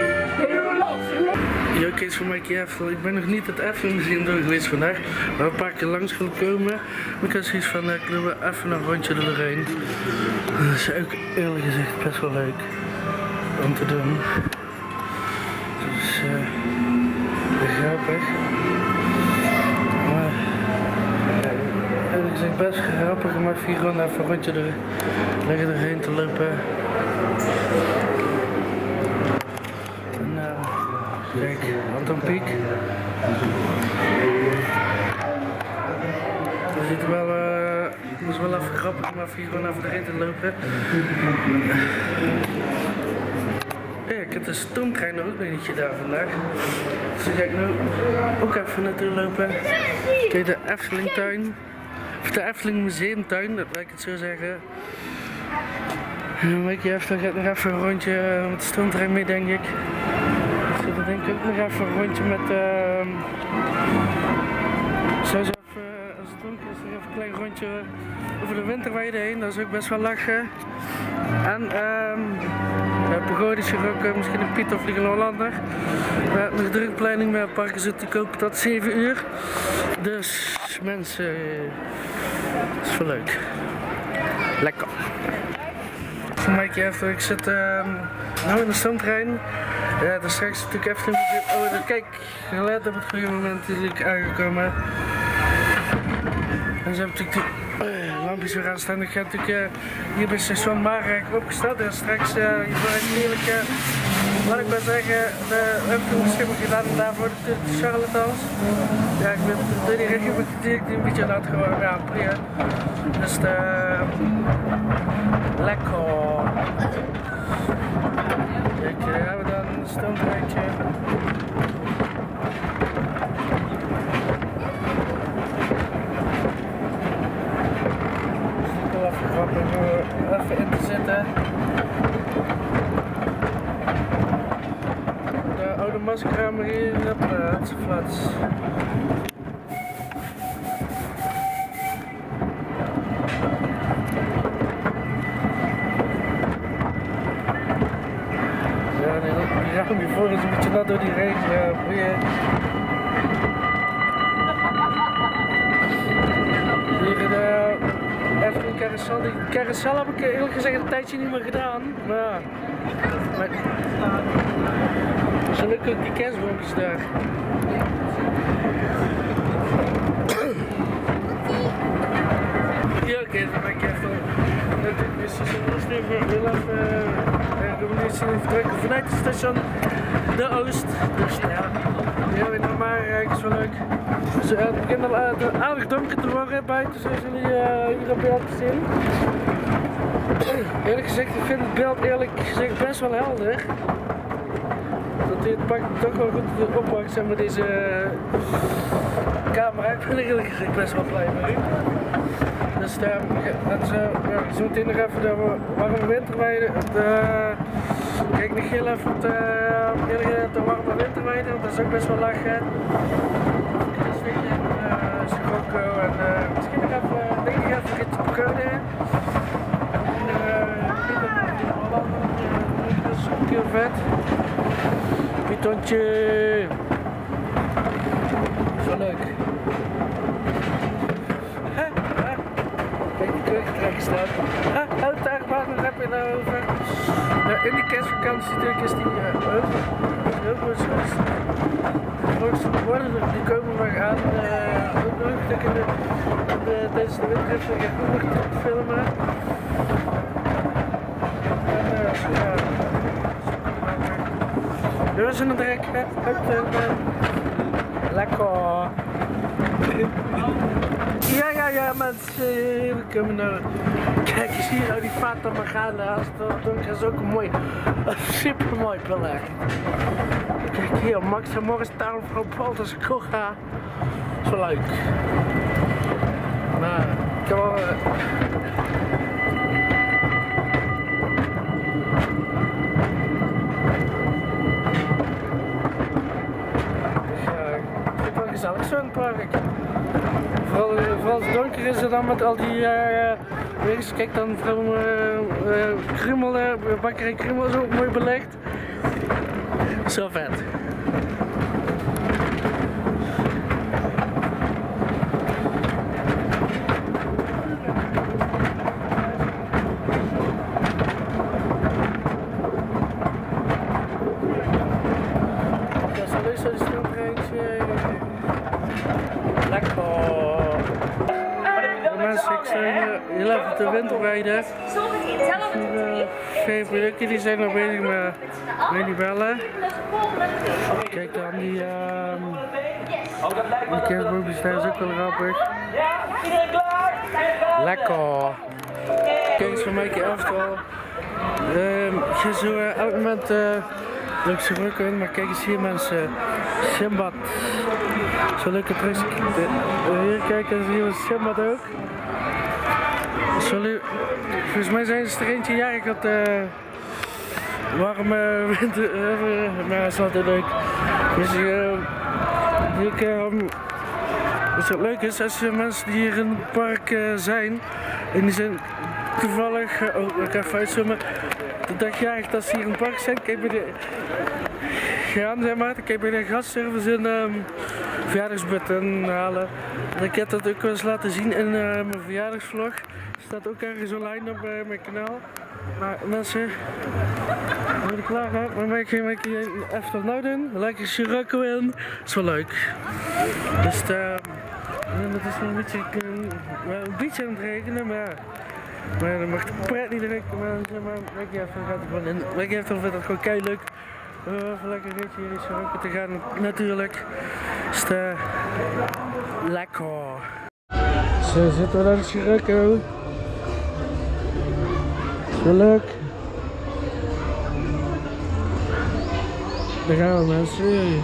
S1: Ja, Kees van Mike Eftel. Ik ben nog niet het Efteling Museum door geweest vandaag. Maar een paar keer langs willen komen. Maar ik had zoiets van, ik loop even een rondje er doorheen. Dat is ook eerlijk gezegd best wel leuk om te doen. Dus grappig. Maar eerlijk gezegd best grappig om even gewoon even een rondje doorheen te lopen. Kijk, Anton Pieck. Dat ziet er wel, dat is wel even grappig om even gewoon even erin te lopen. Ja, ik heb de stoomtrein ook nog niet gedaan vandaag. Dus daar ga ik nu ook even naartoe lopen. Kijk, de Eftelingtuin. Of de Efteling Museumtuin, dat laat ik het zo zeggen. Mike Eftel gaat nog even een rondje met de stoomtrein mee, denk ik. Dan denk ik ook nog even een rondje met zoals even, als het donker is, nog even een klein rondje over de winterweide heen, dat is ook best wel lachen. En Pagode is hier ook misschien een Piet of Vliegende Hollander. We hebben nog drukplanning, maar het park is te koop tot 7 uur. Dus mensen, dat is wel leuk. Lekker. Van Mike Eftel, ik zit nu in de stoomtrein. Ja, dan straks natuurlijk even kijk, gelet op het goede moment natuurlijk aangekomen. En ze hebben natuurlijk de lampjes weer aanstaan. Ik ga natuurlijk hier bij station Marek opgesteld. En straks hier eigenlijk, laat ik maar zeggen, de Efteling gedaan en daarvoor de charlatans. Ja, ik ben door die regio die een beetje laat gewoon, ja, prima. Dus lekker. Kijk, daar hebben we dan een stoomtreintje. Dus ik wil even grappig even in te zitten. De oude maskerkamer hier op de flats. Ja, hiervoor is een beetje nat door die regen. Ja, hier de Efteling carousel. Die carousel heb ik eerlijk gezegd een tijdje niet meer gedaan. Maar zo lukken ook die kerstboompjes daar. Ja, oké, dan ben ik echt al. Natuurlijk is het heel even vertrekken vanuit het station de Oost. Dus ja, heel weer naar Marek, is wel leuk. Dus het begint al aardig donker te worden buiten, zoals jullie hier op beeld zien. Eerlijk gezegd, ik vind het beeld eerlijk gezegd best wel helder. Dat hij het pak toch wel goed oppakt, zeg maar, deze camera. Ik ben eerlijk gezegd best wel blij mee. Dus zo meteen nog even de warme winterweide. Kijk nog heel even op de warme winterweide, want dat is ook best wel lachen. Een stukje Schrokko en misschien nog even, denk ik even een ritje op Keunen. Dat is ook heel vet. Pythontje. Dat is wel leuk. Kijk, die keukentrekker staat. Houttuigbaan, daar heb je nou over. In die kerstvakantie natuurlijk is die heel goed grootste geworden. Die komen we aan. Ook nog tijdens de winter ga ik ook nog filmen. En we zijn er direct uit. Lekker. Ja mensen, we komen nou. Kijk eens hier nou die Fata Morgana, als het donker is ook een mooi, super mooi plek. Kijk hier, Max en Morris Town van Baltus Koga. Zo leuk. Nou, ik heb wel. Gezellig zo'n park. Vooral als het donker is en dan met al die wegens, kijk dan van Krummel, bakkerij Krummel is ook mooi belegd. Zo vet. Mensen, ik sta heel even te winterweiden. Geen producten, die zijn nog bezig met die bellen. Kijk dan, die kerstboompjes daar is ook wel grappig. Lekker! Kijk eens van Mikey Elftal. Ik ga zo elk moment leuk ze rukken, maar kijk eens hier mensen. Simbad. Zo'n leuke prijs. Hier kijken, hier is Simbad ook. Volgens mij zijn ze er eentje jarig dat warme winter, maar dat is altijd leuk. Dus wat leuk is, als je mensen die hier in het park zijn en die zijn toevallig, ik ga even uitzoomen, de dag jarig dat ze hier in het park zijn, kijk bij de gaan zeg maar, kijk bij de gastservice in verjaardagsbutton halen. En ik heb dat ook wel eens laten zien in mijn verjaardagsvlog. Staat ook ergens online op mijn kanaal. Maar mensen, ben ik klaar hè? Maar ik ga even nou doen. Lekker Sirocco in. Dat is wel leuk. Dus dat is nog een beetje aan het regenen, maar dan mag de pret niet direct. Maar Ricky gaat er gewoon in. Ricky vindt dat gewoon kei leuk. Even lekker een beetje hier in Sirocco te gaan natuurlijk. Dus lekker. Zo zitten we dan in Sirocco. Zo leuk. Daar gaan we mensen.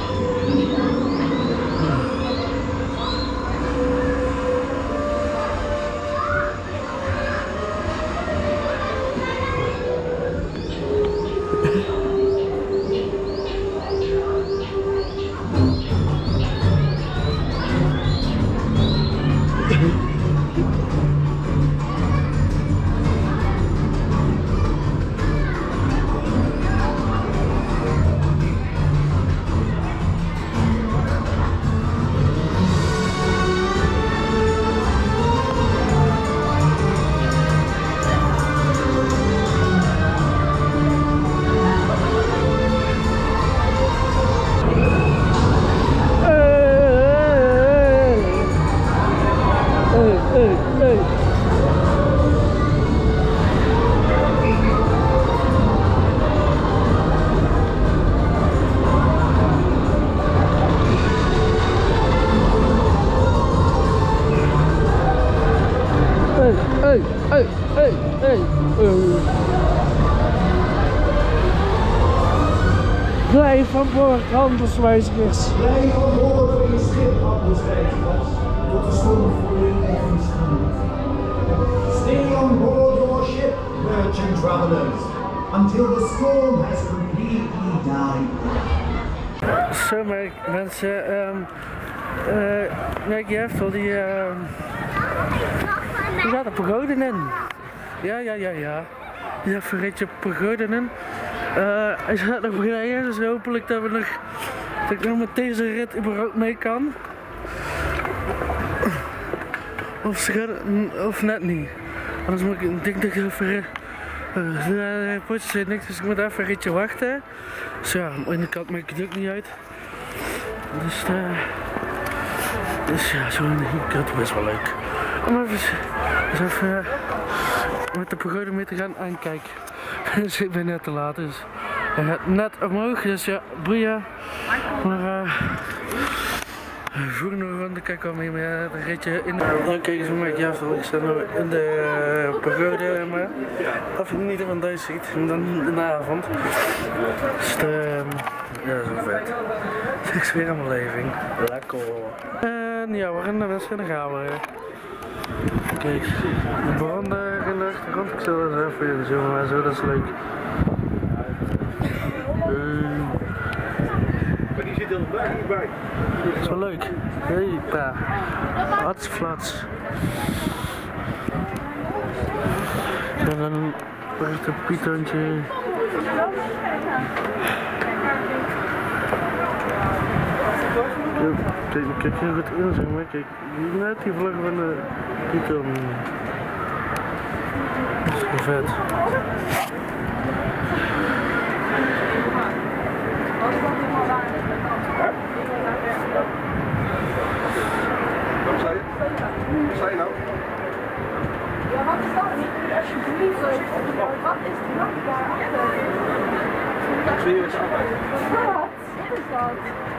S1: Blijf van boord, handelswijzigers.
S8: Blijf van boord voor je schip, handelswijzigers. Tot de storm voor je eigen schiet. Stay on board your ship, merchant travelers, until the storm has completely died.
S1: Zo mensen, kijk je even die gaat er pagoden in. Ja. Die heeft een ritje pagoden in. Hij gaat nog rijden, dus hopelijk dat ik nog met deze rit überhaupt mee kan. of net niet. Anders moet ik denk dat ik even... de potje zei niks, dus ik moet even een ritje wachten. Dus ja, aan de kant maakt het ook niet uit. Dus ja, zo'n kant best wel leuk. Om even met de pagode mee te gaan aankijken. Dus ik ben net te laat, dus hij gaat net omhoog, dus ja, boeien. Maar vroeg nog rond, ik kijk al mee met een ritje in. Dan kijk eens hoe ik ik sta nu in de pagode, maar of je niet iemand thuis ziet, dan in de avond. Dus ja, zo vet. Ik zweer aan mijn leving. Lekker. En ja, we gaan naar Westen, dan gaan we. Kijk, de bron daar in de achtergrond, ik zal eens even inzoomen, maar zo, dat is leuk.
S9: Maar die zit er nog bij.
S1: Dat is wel leuk. Hey pa. Hatsflats. En dan echt een pythoontje. Kijk, ik heb heel goed inzien, maar kijk, net die vlag van de python. Dat is wel vet.
S9: Wat zei je? Wat zei je nou?
S7: Ja, wat is dat? Alsjeblieft, wat is die nacht daarachter?
S9: Serieus arbeid.
S7: Wat is dat?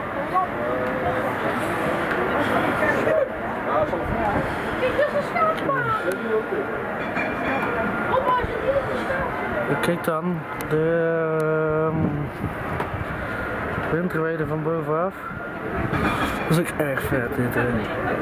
S7: Kijk, dat is een schaapbaan! Wat was het niet?
S1: Kijk dan, de winterweide van bovenaf. Dat is ook erg vet dit, hè.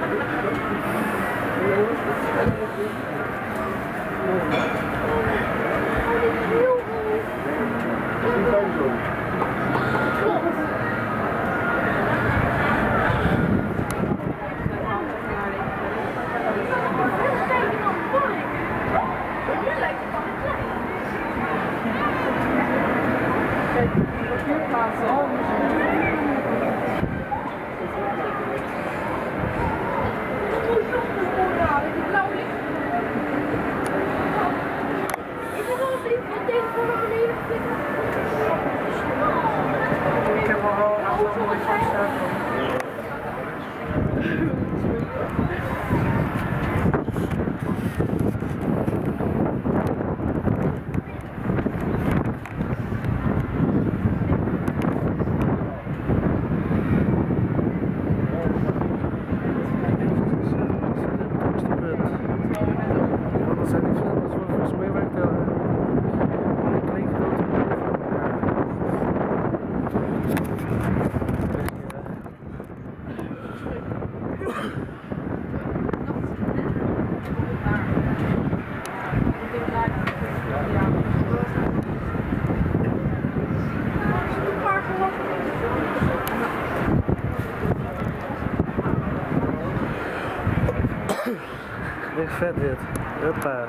S1: Echt vet dit. Hoppa.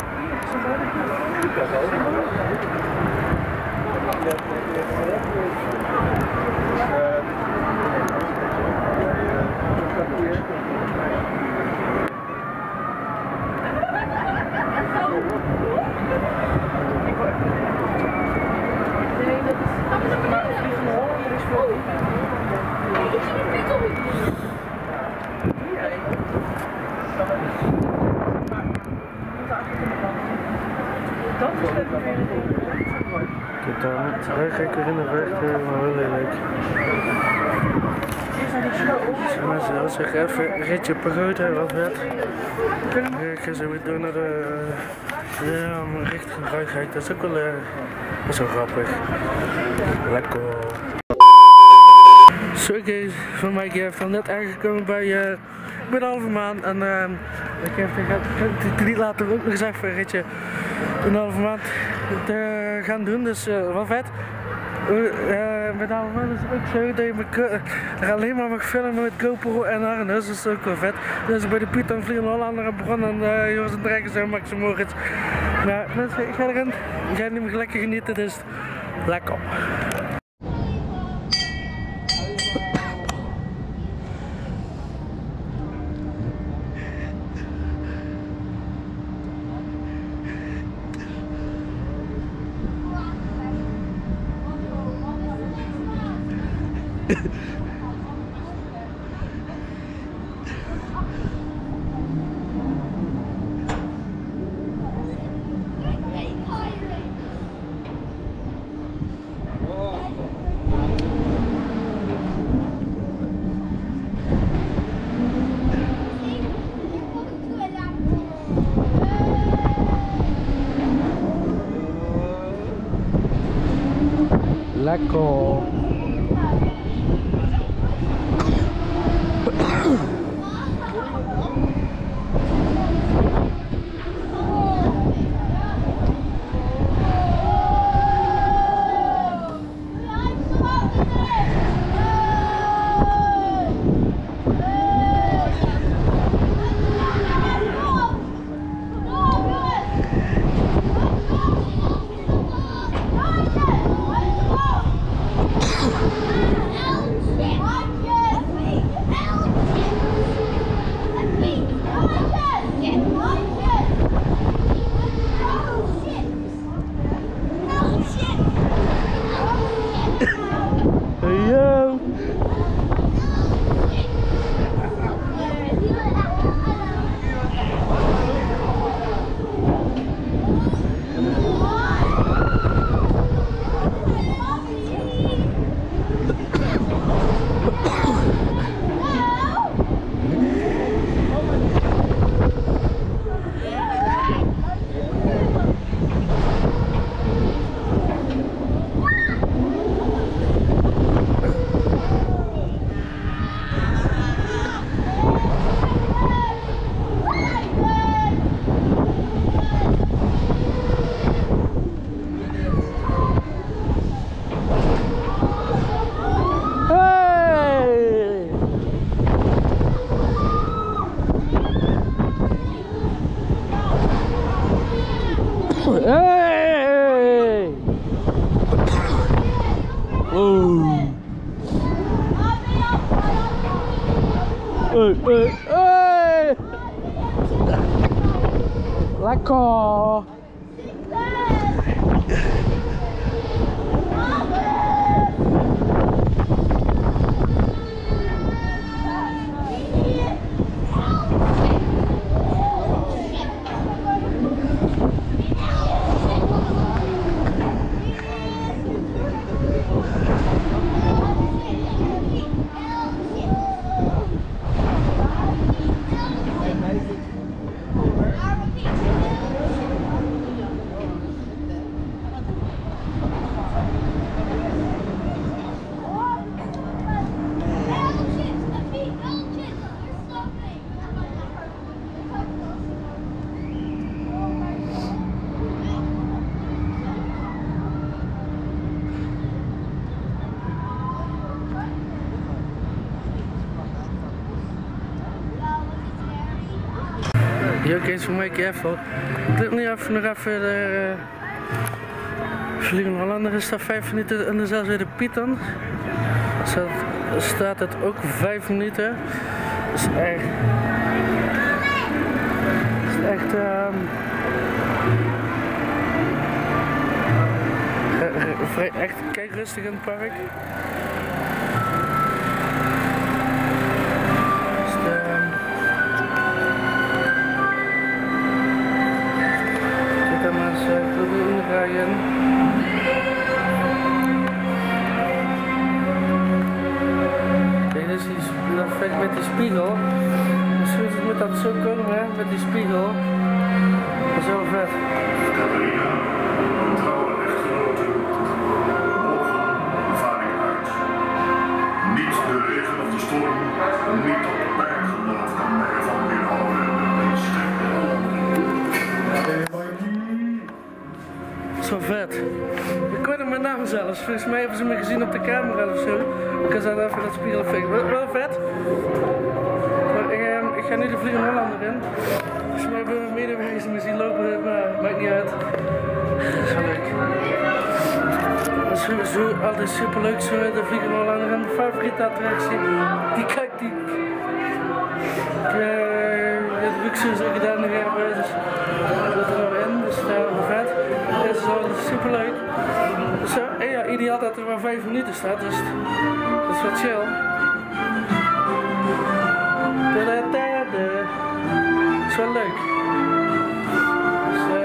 S1: Kijk dan, eigenlijk weer in de weg, maar wel leuk. Mensen, als ik even een ritje pagode, wat vet. Ik ga zo weer door naar de richting Ruigrijk, dat is ook wel best wel grappig. Lekker. Zo guys, van mij ik van net aangekomen bij de halve maan en ik heb het niet laten ook nog eens even een ritje een halve maand te gaan doen, dus wel vet. Met de halve maand is het ook zo dat je alleen maar mag filmen met GoPro en harness, dat is ook wel vet. Dus bij de Python Vliegen Hollander begonnen en Joris en Dreikens en Max Moritz. Maar mensen, ik ga erin, ik ga nu lekker genieten, dus lekker. Lekker. Hey! Oh! Hey, hey, hey! Lekker! Ja, oké, voor mij even. Ik wil nu even nog even de Vliegende Hollander is dat 5 minuten en dezelfde weer de Python. Staat het ook 5 minuten. Dat is echt kijk rustig in het park. Kijk, dus dat effect met die spiegel. Misschien moet dat zo komen, hè, met die spiegel. Dat is wel vet.
S10: Catharina, een trouwe echtgenote, mogen ervaring uit. Niet de regen of de storm, niet op de bergen, dat kan mij van weerhouden en sterren.
S1: Zo vet. Ik hoorde mijn naam zelfs. Volgens mij hebben ze me gezien op de camera of zo. Ik had even dat spiegeleffect. Wel vet. Maar ik ga nu de Vliegende Hollander in. Volgens mij hebben we medewerkers me zien lopen, maar maakt niet uit. Dat is wel leuk. Dat is sowieso altijd super leuk zo de Vliegende Hollander. En mijn favoriete attractie. Die kijk die. Dat heb ik sowieso gedaan nog even. Dus dat er nog in. Dus dat is wel vet. Dat is wel super leuk. Dus ja, niet altijd er maar 5 minuten staat, dus dat is wat chill. Dat is wel leuk. Dus,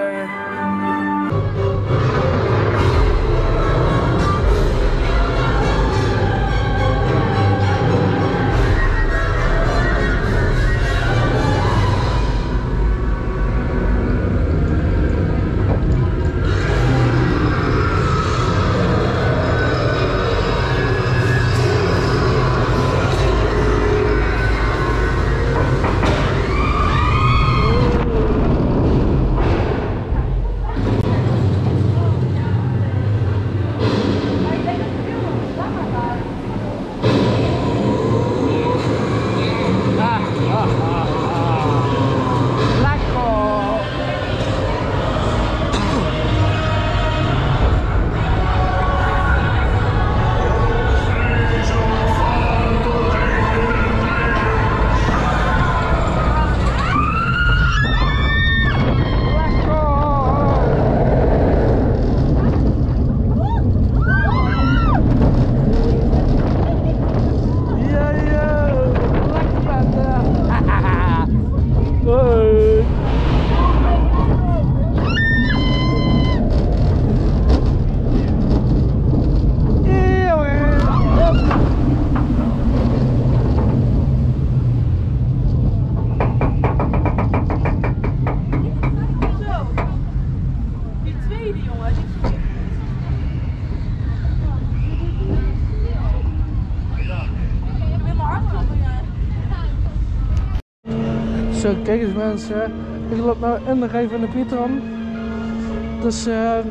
S1: Zo, kijk eens mensen, ik loop nou in de rij van de Pietron. Dus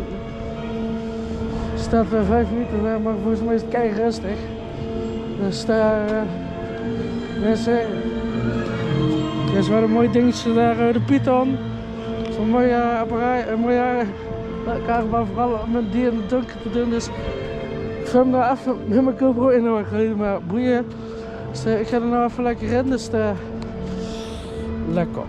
S1: staat 5 minuten ver, maar volgens mij is het kei rustig. Dus daar mensen, dit is wel een mooi dingetje daar, de Pietron. Zo'n mooie apparaat, een mooie kaartbaan, vooral om een dier in het donker te doen. Dus ik film daar even met mijn GoPro in hoor, maar boeien. Dus ik ga er nou even lekker in, dus lekker.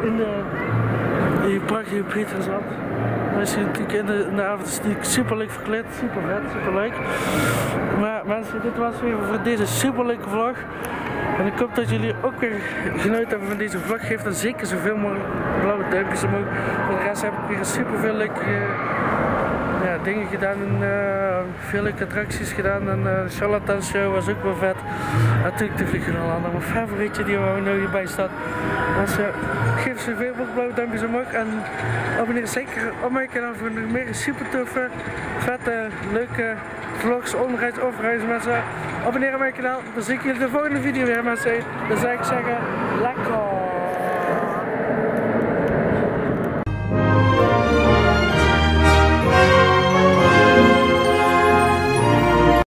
S1: in de prachtige Pietersland. Dan is hij natuurlijk in de avond is hij super leuk verkleed, super vet, super leuk. Maar mensen, dit was weer voor deze super leuke vlog. En ik hoop dat jullie ook weer genoten hebben van deze vlog. Geef dan zeker zoveel mogelijk blauwe duimpjes omhoog. Voor de rest heb ik weer super veel leuke dingen gedaan en veel leuke attracties gedaan. En de Charlatan Show was ook wel vet. Natuurlijk de Vliegende Hollander, mijn favorietje die er nu hierbij staat. Dus geef zoveel mogelijk blauwe duimpjes omhoog en abonneer zeker op mijn kanaal voor nog meer super toffe, vette, leuke vlogs, onreis, overreis mensen. Abonneer op mijn kanaal, dan zie ik jullie de volgende video weer mensen. Dan zou ik zeggen, lekker!